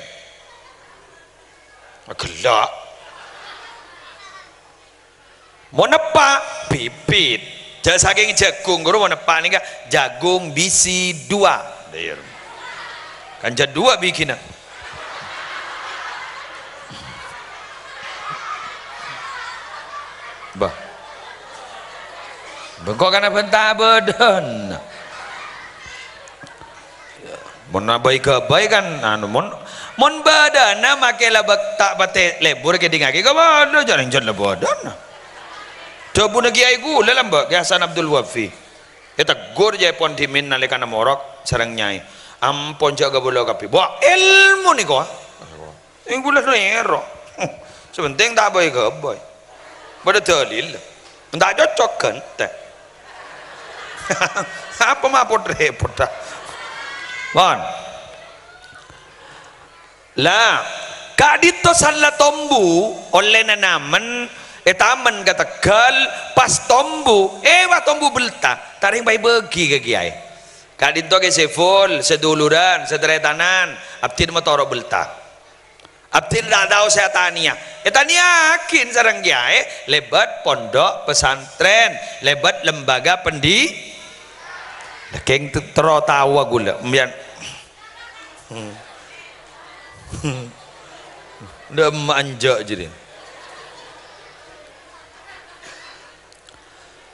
gelak mau nepak pipit jangan saking jagung guru mau nepak nih kak jagung bisi dua kan jadi dua bikinan bah bengkok karena bentar badan mau nabai kebai kan anu mon mon badana makela tak bate lebur ke dingaki ka bada jarang jalan badana coba nagi ai gula lamba ke Hasan Abdul Wafi kita gur jai pon dimin nalika morok sareng nyai ampon jaga bola kapi bawa ilmu nih kok yang gula nero sebenting tak baik ke baik pada dalil tak cocok kan teh apa mah repot dah bon lah kadito salah tombu oleh nanamen etamen kata gal pas tombu eh wah tombu belta taring bayi bagi ke kiai kadito ke seful seduluran sederetanan abtin motoro belta abtin tak tahu saya tania etania yakin sarang kiai lebat pondok pesantren lebat lembaga pendi keng tero tawa gula mbian hmm. Udah manja jadi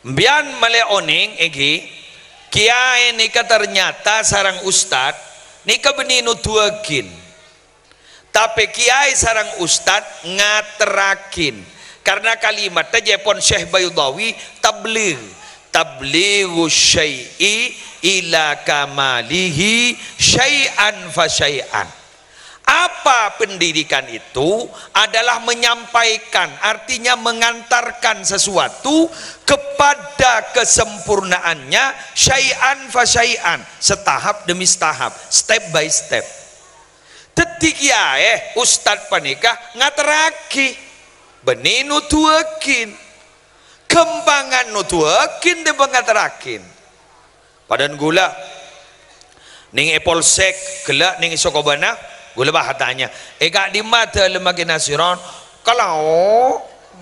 Mbian male oning egi kiai nika ternyata sarang ustad nika beninu tuakin, tapi kiai sarang ustad ngaterakin karena kalimatnya Jepon Syekh Bayudawi tabligh tablighu syai'i ila kamalihi syai'an fa syai'an. Apa pendidikan itu? Adalah menyampaikan, artinya mengantarkan sesuatu kepada kesempurnaannya syai'an fa syai'an, setahap demi setahap, step by step. Tetik ya eh ustad panikah ngateraki benih nutuakin kembangan nutuakin de pengaterakin padan gula ning epolsek gelak ning isokobana gula bahatanya ega di mata lemagi nasiron kalau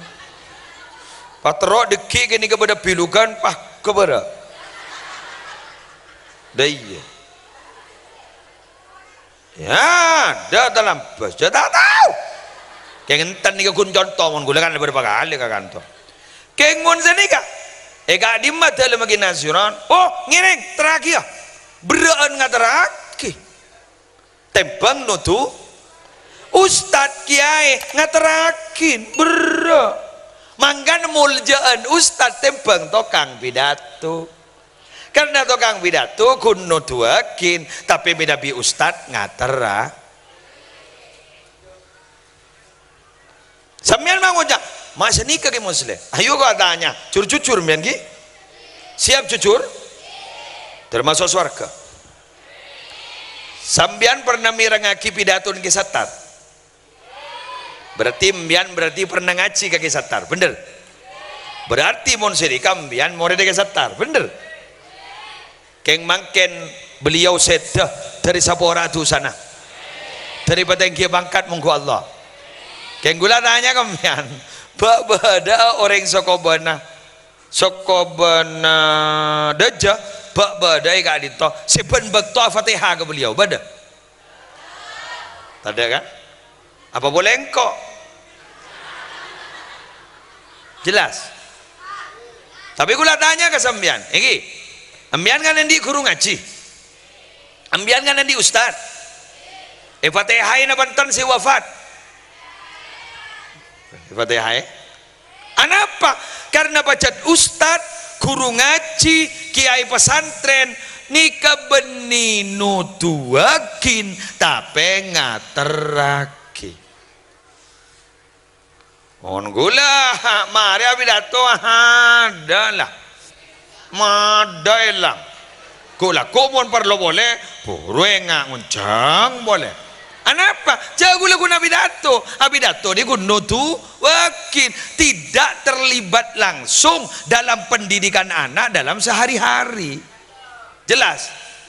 patro deki kini kepada pilukan pah kepada daya ya dah dalam bus dah tak tahu kayak ngentan nih kun contoh mon gula kan beberapa kali ke kantor kayak ngon senika ega di mata lemagi nasiron oh ngiring terakhir beraan ngateraki tembang nutu ustad kiai ngaterakin bera manggan muljaan ustad tembang tokang pidato karena tokang pidato kun nutuakin tapi beda bi ustad ngatera sampean mangojak masa nikah ke muslim ayo kau tanya cur-cucur mian ki siap cucur termasuk swarga. Sambian pernah mirangaki pidato ke satar berarti mbian berarti pernah ngaji ke satar bener berarti mon sedika mbian more ke satar bener keng mangken beliau sedah dari sapora tu sana dari patengki bangkat monggo Allah keng gula tanya ke mbian bak bada orang sokobana sokobana daja bak badai kak dito sepen bekto Fatihah ke beliau bada tak ada kan apa boleh engkau jelas tapi gula tanya ke sambian iki ambian kan endi guru ngaji ambian kan endi ustad eh Fatihah ina banten si wafat Fatihah anapa karena baca ustad guru ngaji kiai pesantren nika benih nutuakin tapi ngateraki on gula mari pidato adalah madailang gula kumon perlu boleh purwe ngak nguncang boleh anapa jago lagu nabi dato abi dato dia kuno tu wakil tidak terlibat langsung dalam pendidikan anak dalam sehari-hari jelas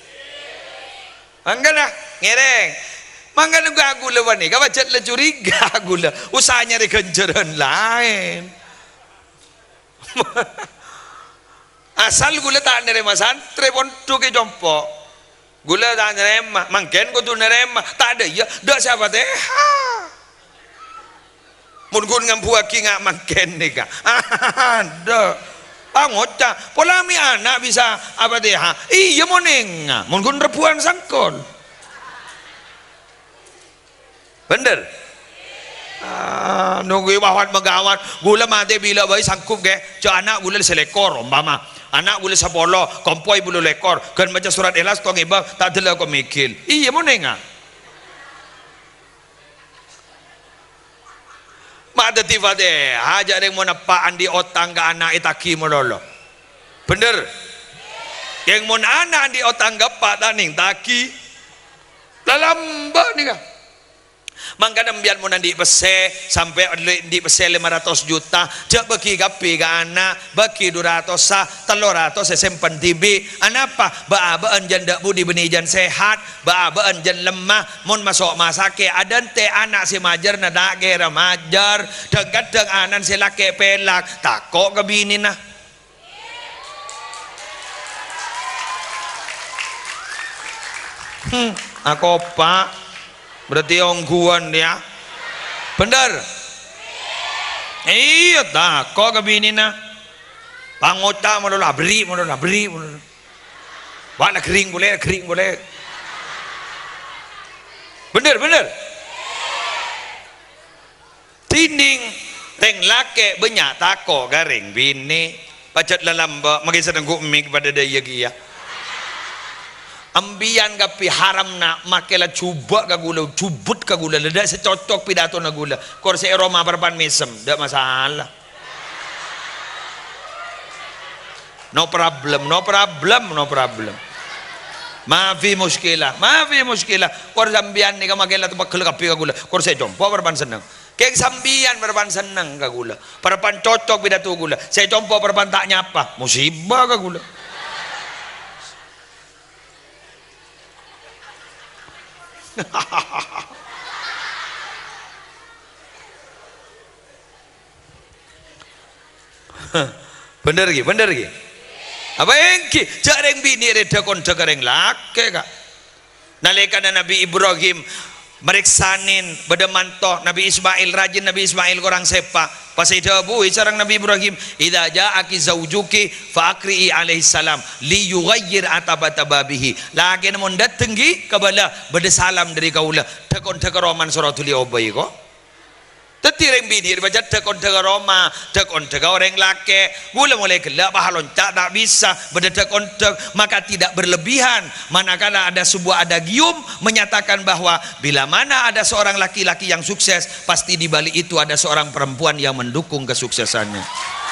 mangga ngereng mangga juga gula wani kau baca le curiga gula usahanya di kenceran lain asal gula tak nerema santri pun tu ke jompo gula tak nerema mangken ko tu nerema tak ada ya dak siapa teh mun gun ngampuaki ngak mangken nika ada pangoca polami anak bisa apa teh iya moneng mun gun rebuan sangkol bener ah nunggu bawat megawat gula mati bila bayi sangkup ke jo anak gula selekor umpama anak boleh sepuluh kompoi bulu lekor kan baca surat ikhlas tong iba tak ada kau mikil iya mau nenga mak ada tiba deh aja ada yang mau napaan di otang ke anak itaki mololo bener yang mau anak di otang ke pak taning taki dalam bah nih kah mangga nembian mau nanti pese sampai di pese lima ratus juta jak bagi kapi ke anak bagi dua ratus sah telur ratus sesempan tibi anapa baabaan janda budi benijan sehat baabaan jan lemah mon masuk masake adan te anak si majar na dage ramajar dan kadang anan si laki pelak takok ke bini nah hmm aku pak berarti ongguan dia bener iya tak kok kebini nah pangota mau labri mau labri mau wala kering boleh kering boleh bener bener tining teng lake banyak tako garing bini pacet lalamba magi sedang gumik pada daya gia ambian kapi haram nak makela cuba kagula cubut kagula ledak secocok pidato nagula korse Roma perban mesem dak masalah no problem no problem no problem maafi muskilah maafi muskilah kor sambian ni kamakela tu bakal kapi kagula kor se jompo perban seneng keng sambian perban seneng kagula perban cocok pidato gula se jompo perban tak nyapa musibah kagula bener lagi bener lagi apa yang ki jareng bini reda kon jareng laki kak nalekana Nabi Ibrahim meriksanin bedemantoh Nabi Ismail rajin Nabi Ismail korang sepa pas idabu sareng Nabi Ibrahim idza ja'aki zawjuki faqri'i alaihi salam li yughayyir atabatababihi lagi namun datenggi kabala bede salam dari kaula tekon tekaroman suratul obai ko tetireng bini baca tekon tekaroma tekon teka orang laki gula mulai gelap bahalon tak tak bisa bede tekon tek maka tidak berlebihan manakala ada sebuah adagium menyatakan bahwa bila mana ada seorang laki-laki yang sukses pasti di balik itu ada seorang perempuan yang mendukung kesuksesannya.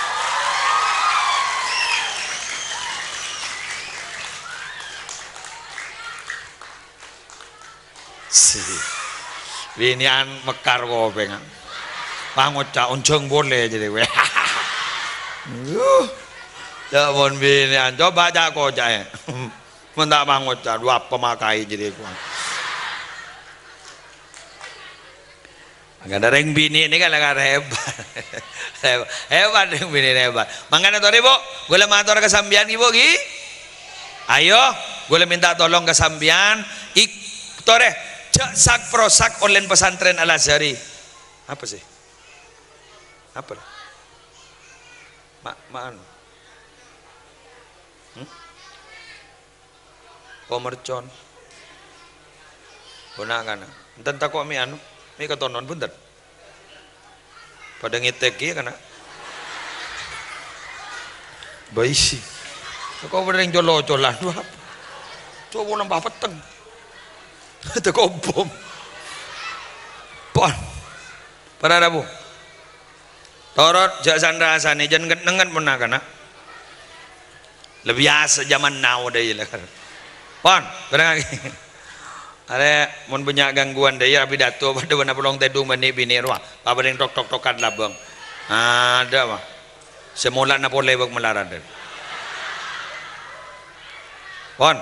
Si binian mekar kok pengen pangocak onceng boleh jadi weh uh ya mon binian coba cak kocak ya mentak pangocak dua pemakai jadi kuan agak dereng bini ini kan agak hebat hebat dereng bini hebat makanya tuh ibu gue matur kesambian ibu gi ayo gue minta tolong kesambian ik tore cak sak prosak online pesantren Al Azhari apa sih apa mak maan hmm? Komercon gunakan enten takok mi anu mi ketonon punten pada ngitek ya kana baisi kok bereng jolo-jolan coba nambah peteng teko bom pon pada rabu torot jasan rasane jan kenengan pernah kana lebih biasa zaman now deh lah kan pon berang lagi ada mun punya gangguan daya pidato pada wana pelong tedung bani bini ruah apa yang tok tok tokan labang ada mah semula na boleh bak melarat pon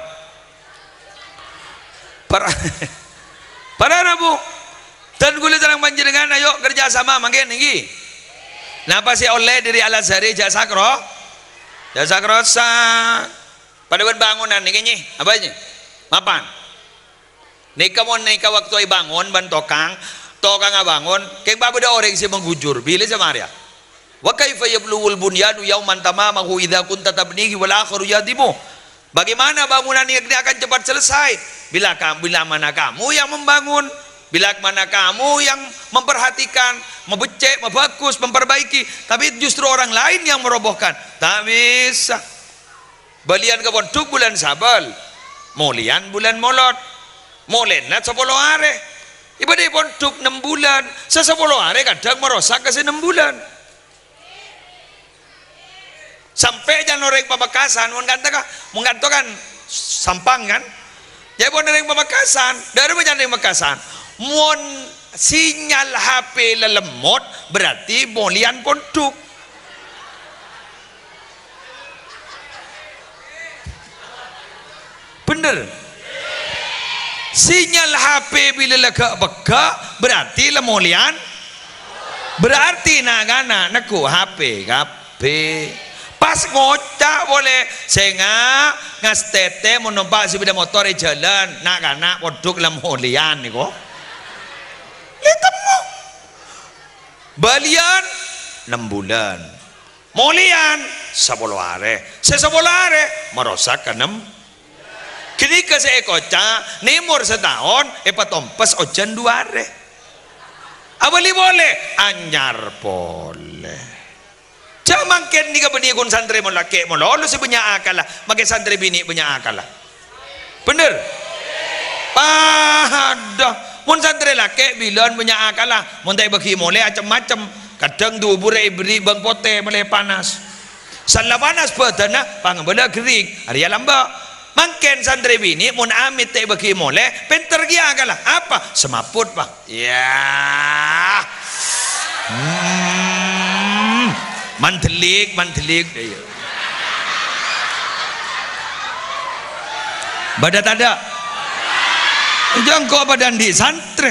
para para rabu dan gue jarang banjir dengan ayo kerja sama makin tinggi napa sih oleh dari Al Azhari jasa kro jasa krosa pada bangunan nih kayaknya apa aja mapan nikah mau nikah waktu ay bangun ban tokang tokang bangun kayak babu ada orang sih menggujur bila sama Maria wa kaifa yablugul bunyanu yauman tamamahu idza kunta tabnihi wal akharu yadimu bagaimana bangunan ini akan cepat selesai bila kamu bila mana kamu yang membangun bila mana kamu yang memperhatikan membecek membagus memperbaiki tapi justru orang lain yang merobohkan tak bisa balian ke pondok bulan sabal mulian bulan molot molenat sepuluh hari ibadah pondok enam bulan sesepuluh hari kadang merosak ke enam bulan sampai jangan orang Pamekasan mengatakan mengatakan sampang kan ya pun orang Pamekasan dari mana orang Pamekasan mon sinyal H P lelemot berarti molian pondok bener sinyal H P bila lega beka berarti lemolian berarti nagana naku H P H P pas ngocak boleh sehingga ngas tete menumpak sepeda motor di jalan nak kana pondok lemolian nih kok litemu balian enam bulan molian sepuluh hari. Sepuluh hari merosak enam. Kini ke seekocah nimur setahun epa tompes ojan dua hari. Abali boleh anyar boleh. Jangan ken ni kabeni kun santri mo laki mo lo si punya akal lah. Makai santri bini punya akal lah. Bener? Padah. Mun santri laki bilan punya akal lah. Mun tak bagi mulai macam-macam. Kadang dubur ibri bang pote mulai panas. Salah panas badana pangbela kering. Hari lamba. Mangken santri bini mun amit tak bagi mulai penter dia akal lah. Apa? Semaput pak. Ya. Hmm. Mantelik, mantelik. Badat ada. Jangan kau badan di santri.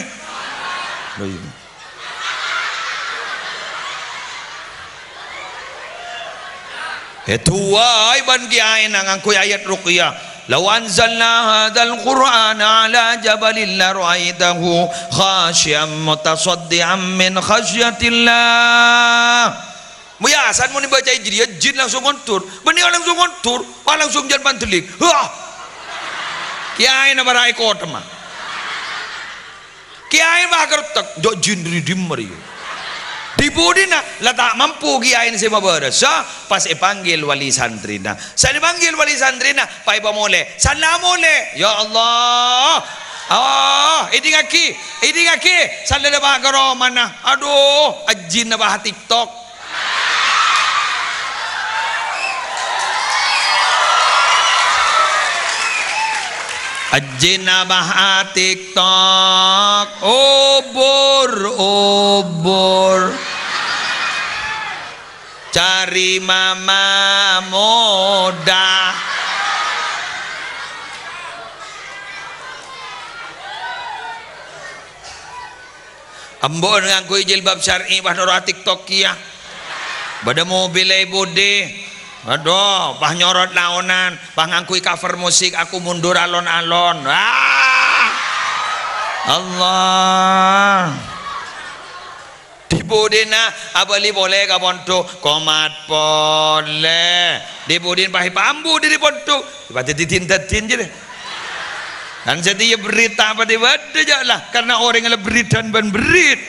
Itu ay ban kiai nang angkoy ayat ruqyah. Law anzalna hadzal qur'ana ala jabalin la ra'aitahu khashiyan mutasaddian min khasyatillah. Muyasan mau dibaca hijriah jin langsung kontur, benih langsung kontur, wah langsung jangan pantelik. Wah, kiai na barai kota mah, kiai mah kertek, jok jin ridim meri. Di budina lah tak mampu kiai ini sama berasa, pas panggil wali santrina, saya dipanggil wali santrina, pai pamole, sana mole, ya Allah. Oh, ini ngaki, ini ngaki, sana dah bah karo mana, aduh, ajin na bah TikTok. Ajina bah TikTok obor obor cari mama muda ambon nganggo jilbab syar'i bah nora TikTok kia bada mobil ibu deh. Aduh, bah nyorot laonan, bah ngangkui cover musik, aku mundur alon-alon. Ah, Allah. Di budina abali boleh ka ponto, komat boleh. Di budin pahi pambu di ponto, tiba-tiba ditindatin je deh. Dan jadi berita apa tiba-tiba je lah, karena orang yang berita dan berit.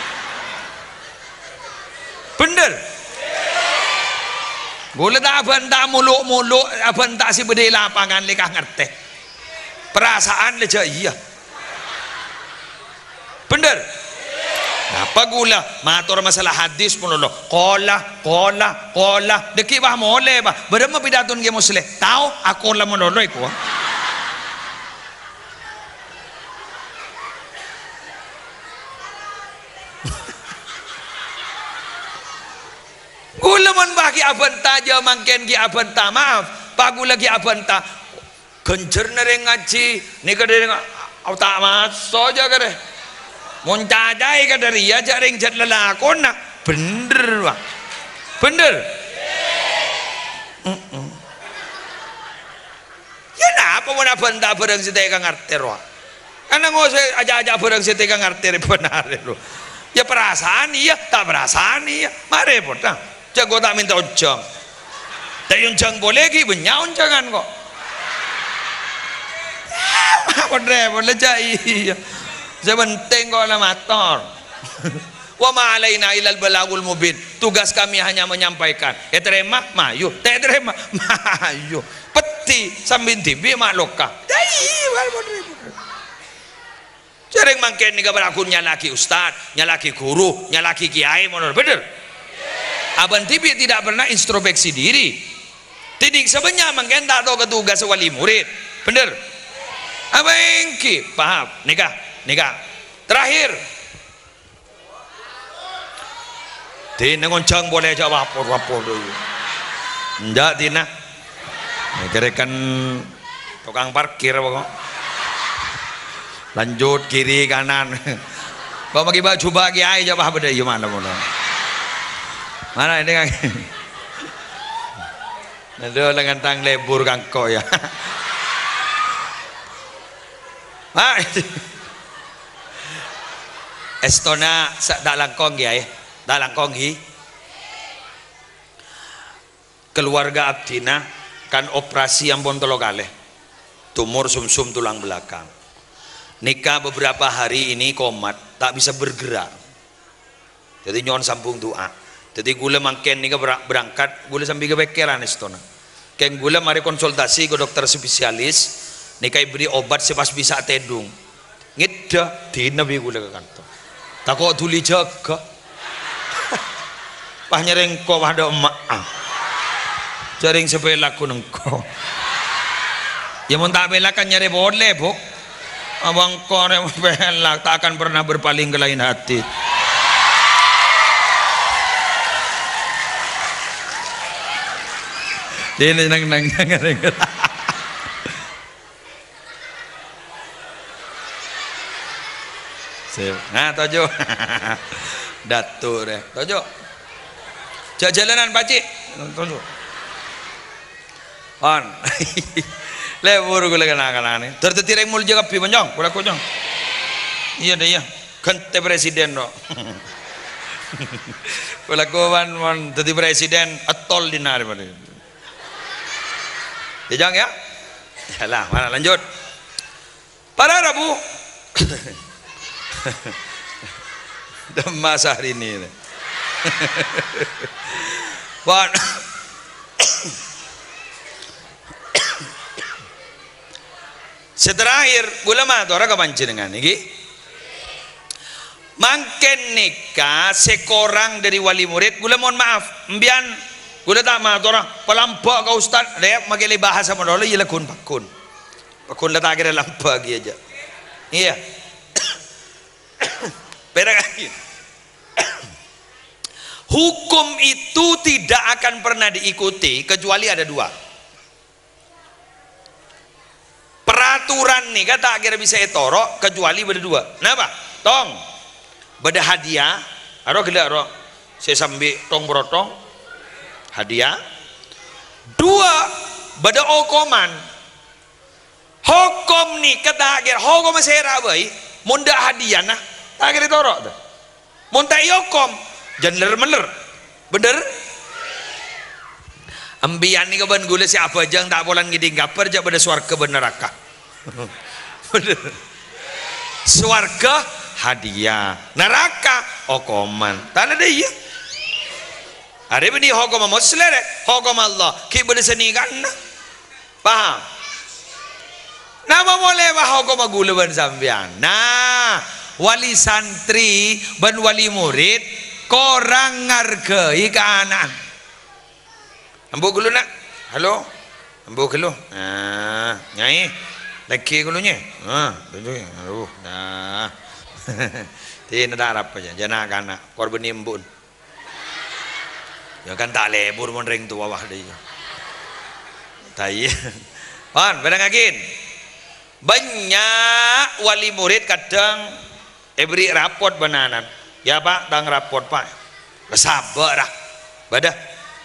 Bener. Boleh tak abang tak muluk-muluk, abang tak si berdiri lapangan lekah ngerti. Perasaan leja iya. Bener? Apa gula? Matur masalah hadis pun lo. Kola, kola, kola. Deki bah mole bah. Berapa pidatun ke muslim? Tahu aku lah melolo iku. Gula man bagi abanta aja mangken gi abanta maaf pagu lagi abanta kencer nereng ngaji ni kadang au tak maso aja kare mun cacai kadari ya jaring jat lelakon nak bener wah bener mm ya napa mun abanta bareng site ka ngarti ro karena ngose aja-aja bareng site ka ngarti benar lo ya perasaan iya tak perasaan iya mare potang jago tak minta ujang tapi ujang boleh ki banyak unjangan kok apa dre boleh jai sebenting kok lah motor wa ma alaina ilal balagul mubin tugas kami hanya menyampaikan ya terima mayu tak terima mayu peti sambil tibi maklukah jai sering mangken ni kabar aku nyalaki ustad nyalaki guru nyalaki kiai bener bener. Abang Tibi tidak pernah introspeksi diri. Tidik sebenarnya mungkin tak tahu ketugas wali murid. Bener? Abang Ki paham? Nikah, nikah. Terakhir. Tina ngoncang boleh jawab apa-apa dulu. Enggak Tina. Kira-kira tukang parkir apa kok? Lanjut kiri kanan. Bawa bagi baju bagi air jawab apa dah? Gimana mana? Mana ini kan? Ada lengan tang lebur kangko ya. Ah, Estona dak langkong ya, dak langkong hi. keluarga abdina kan operasi yang pontolo kaleh, tumor sumsum tulang belakang. Nikah beberapa hari ini komat, tak bisa bergerak. Jadi nyon sambung doa. Jadi gula mangken nika berangkat, gula sambil ke bekeran istona. Keng gula mari konsultasi ke dokter spesialis, nika beri obat sepas bisa tedung. Ngida di nabi gula ke kantor. Tak kok tuli jaga. Pah nyereng kok ada emak. Jaring sepela ku nengko. Ya mun tak bela kan nyari boleh, Bok. Abang kore bela tak akan pernah berpaling ke lain hati. Dia nang nang nang. Sip. Nah, tojo. Datuk deh. Tojo. Jalanan Pakcik. Tojo. On. Lebur gula kena-kena ni. Tertetireng mul jaga pi panjang, kula kojong. Iya deh ya. Kente presiden do. Kula kawan mon jadi presiden atol dinar pada. Dijang ya. Yalah, mana lanjut. Para Rabu. Demas hari ini. Bon. Seterakhir gula mah tora kapanci dengan ini mangken nikah sekorang dari wali murid gula mohon maaf mbian gula tak mah tora pelampau kau ustad dia makili bahasa modal iya lakun pakun pakun letak kira lampa lagi aja iya perak lagi hukum itu tidak akan pernah diikuti kecuali ada dua. Peraturan nih kata akhirnya bisa etorok kecuali berdua. Kenapa? Tong beda hadiah aro gila aro saya sambil tong berotong hadiah dua beda okoman hukum nih kata akhir hukum sera bayi munda hadiah nah tak akhir etorok tuh munta yokom janler meler bener ambian nih keban gula siapa jang tak bolan ngiding gaper aja pada swarga beneraka bener swarga hadiah neraka okoman tanah deh ya ada bini hukum muslim hukum Allah ki boleh seni kan paham nama boleh bah hukum gula ban sambian nah wali santri ban wali murid korang ngargai ke anak ambo gulu nak halo ambo gulu ah nyai laki gulunya ah betul aduh nah tin ada apa aja jana kana korban imbun ya kan tak lebur mon ring tua wah deh tai pan barang akin banyak wali murid kadang eh beri raport benanan ya pak tang raport pak sabar lah badah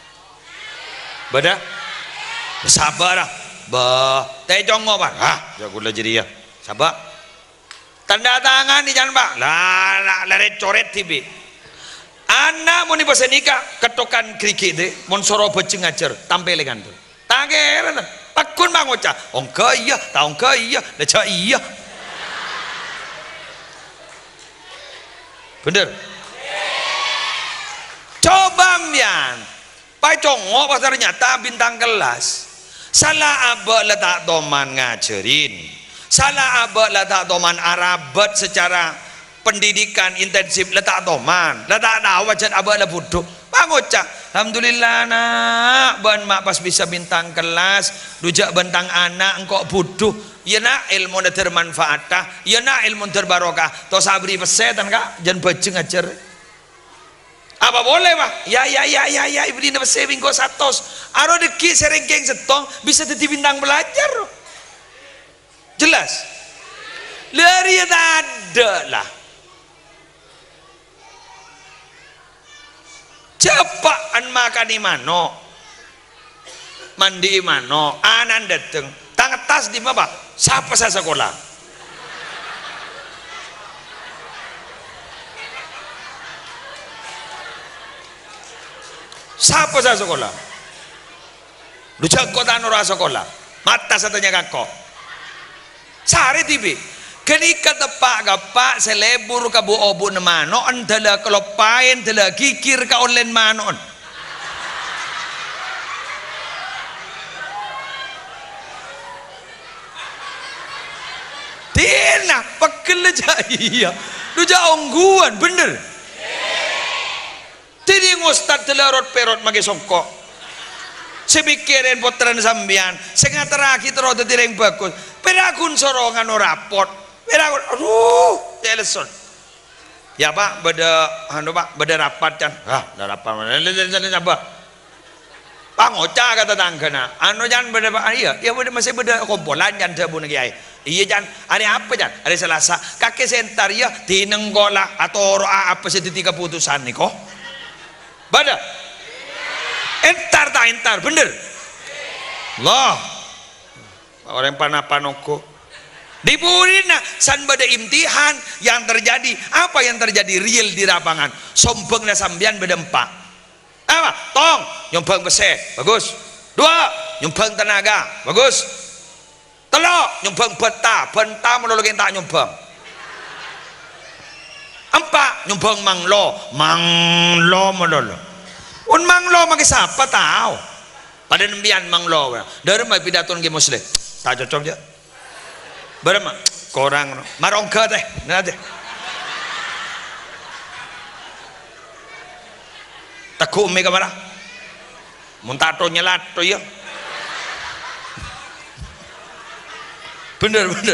badah sabar lah bah teh jongo pak ah jago lah jadi ya sabar tanda tangan di jangan pak lah lah lari coret tibi anak mau nih pas nikah ketokan krikit deh mon soro becing ngajar tampil kan tuh tageran pakun bang ocah ongka iya tahu ongka iya lecah iya bener coba mian pak congo pas ternyata bintang kelas salah abah letak toman ngajarin salah abah letak toman arabat secara pendidikan intensif letak toman letak tahu wajan abah lah bodoh pak ngocak alhamdulillah nak ban mak pas bisa bintang kelas rujak bentang anak engkau bodoh ya nak ilmu termanfaatah ya nak ilmu terbarokah to sabri pesetan kak jangan bajeng ajar apa boleh pak ya ya ya ya ya ibri na saving ko satos aro deki serengkeng setong bisa jadi bintang belajar jelas lari ada lah cepaan makan di mano mandi mano anan dateng tangan tas di mana siapa saya sekolah siapa saya sekolah lu jago tan ora sekolah mata satanya kakok sare tibi kenika tepak gapak selebur ka bu obu nemano andala kelopain dala kikir ka online manon tina pegel aja iya lu ongguan bener tini ngustad telarot perot magi songkok sepikirin potran sambian sengat terakhir terus tereng bagus perakun sorongan rapot perakun aduh teleson ya pak beda anu pak beda rapat kan ah dah rapat mana apa pak ngocah kata tanggana anu jangan beda pak iya ya beda masih beda kompolan jangan sabun kiai iya jangan hari apa jangan hari selasa kakek sentar ya tinenggola atau roa apa sedih keputusan nih kok beda entar tak entar bener Allah orang panah panoko di Purina san bada imtihan yang terjadi apa yang terjadi real di lapangan sombongnya sambian beda empat apa tong nyumbang bese bagus dua nyumbang tenaga bagus telok nyumbang beta benta menolongin tak nyumbang empat nyumbang manglo manglo menolong un manglo maki siapa tahu pada nembian manglo dari mai pidaton ke muslim tak cocok je berema korang marongka teh nanti takut me kamera muntato nyelat to ya bener bener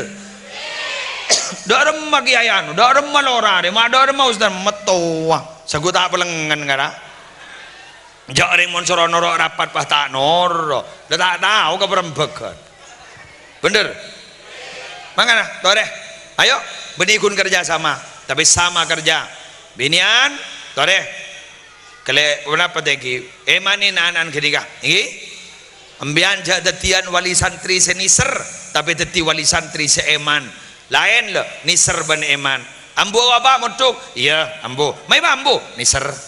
darem magi ayanu darem malora de ma darem ustaz metua sagu tak pelengan ngara jaring monsoro norok rapat pas tak noro dah tak tahu ke perembekan bener mangana toh deh ayo benikun kerja sama tapi sama kerja binian toh deh kele berapa tegi emanin anan ketika ini ambian jadatian wali santri seniser tapi teti wali santri seeman lain loh niser ban eman ambu apa mutuk iya ambu mai ambu niser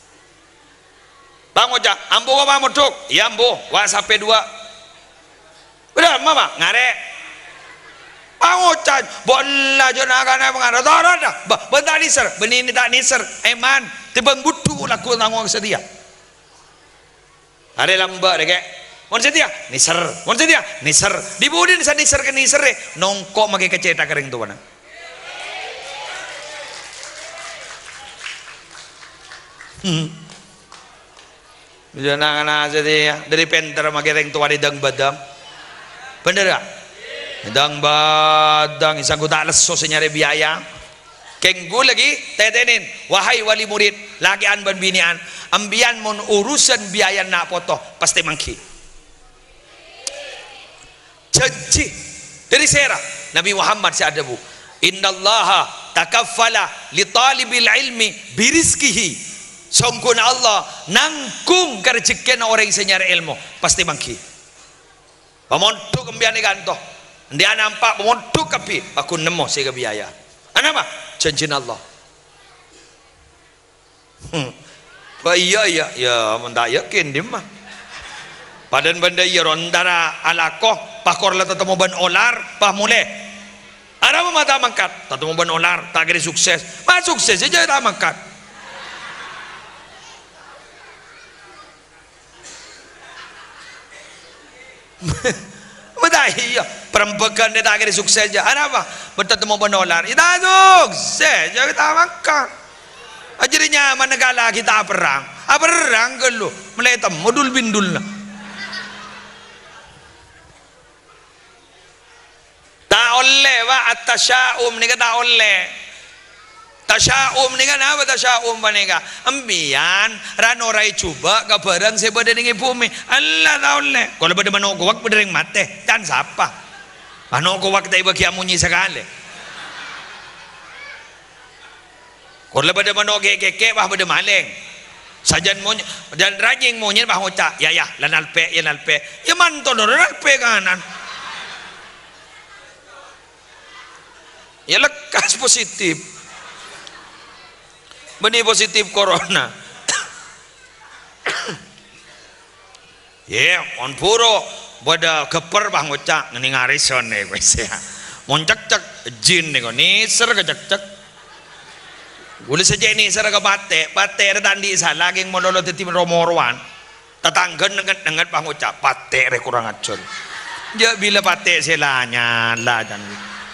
Bang Oja, ambo apa modok? Iya ambo, wah sampai dua. Udah, mama ngarek. Bang Oja, bola jonakan apa ngarek? Taruh dah, bentar niser, benih ini tak niser, eman, tibang butuh laku tanggung sedia. Ada lambak deh kek. Mon sedia, niser, mon sedia, niser. Dibudin sa niser ke niser eh, nongkok makai kecetak kering tu mana? Hmm. Jangan aja dia dari penter magereng tua di dang badang bener gak dang badang isang ku tak leso senyari biaya kenggu lagi tetenin wahai wali murid lagi an ban binian ambian mon urusan biaya nak foto pasti mangki janji dari serah Nabi Muhammad seadabu innallaha takaffala li talibil ilmi birizkihi songkun Allah nangkung kerjekin orang senyara ilmu pasti bangki pemontuk kembian gantoh dia nampak pemontuk kapi aku nemu si kebiaya apa janji Allah hmm. iya iya ya mendak yakin dia mah padan benda iya rondara alakoh pakor lah tetemu ban olar pah mulai ada mata mangkat tetemu ban olar tak kira sukses mah sukses aja tak mangkat betul iya perempuan dia tak kira sukses aja ada apa bertemu benolar kita sukses jadi kita makan akhirnya mana negara kita perang apa perang ke lu meletam modul bindul lah tak oleh wa at-tasyaum ni kata oleh tasyaum ni kan apa tasyaum panika ambian ranorai coba ke barang saya pada dengan bumi Allah tak oleh kalau pada mana kuak berdering mati dan siapa mana kuak tak bagi amunyi sekali kalau pada mana keke bah pada maling sajan monyet dan rajing monyet bah ngocak ya ya lanalpe ya lanalpe ya manton lanalpe kanan ya lekas positif benih positif corona ya on puro pada keper bang ucak ngani ngarison nih gue sih mon cek cek jin nih kok niser ke cek cek boleh saja ini ser ke bate bate ada tandi sa lagi mololo teti romorwan tetangga nengat nengat bang ucak bate re kurang acur ya bila bate selanya lah dan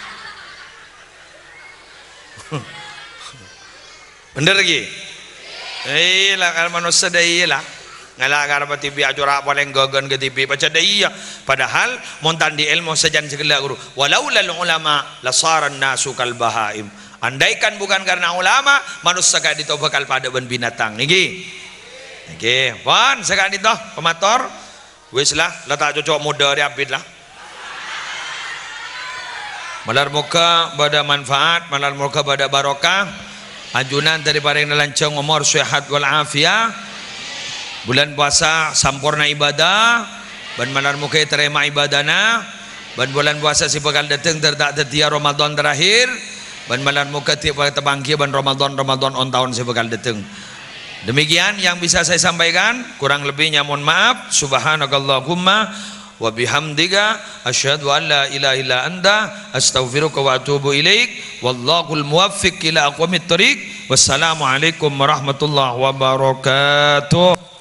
bener lagi eh lah kalau manusia dah lah ngalagar apa T V acara paling gagan ke T V baca dah iya padahal montan di ilmu sejan segala guru walau lal ulama lasaran nasu kal bahaim andaikan bukan karena ulama manusia gak itu bakal pada ben binatang niki niki pan sekali itu pemator wis lah letak cocok muda di abid lah malar muka pada manfaat malar muka pada barokah ajunan daripada yang lancang umur sehat wal afiah bulan puasa sampurna ibadah ban malar muka terima ibadana ban bulan puasa si bakal datang terdak tetia Ramadan terakhir ban malar muka tiap tebangki ban Ramadan Ramadan on tahun si bakal datang demikian yang bisa saya sampaikan kurang lebihnya mohon maaf subhanakallahumma wa bihamdika asyhadu an la ilaha illa anta astaghfiruka wa atubu ilaik wallahul muwaffiq ila aqwamit thoriq wassalamu alaikum warahmatullahi wabarakatuh.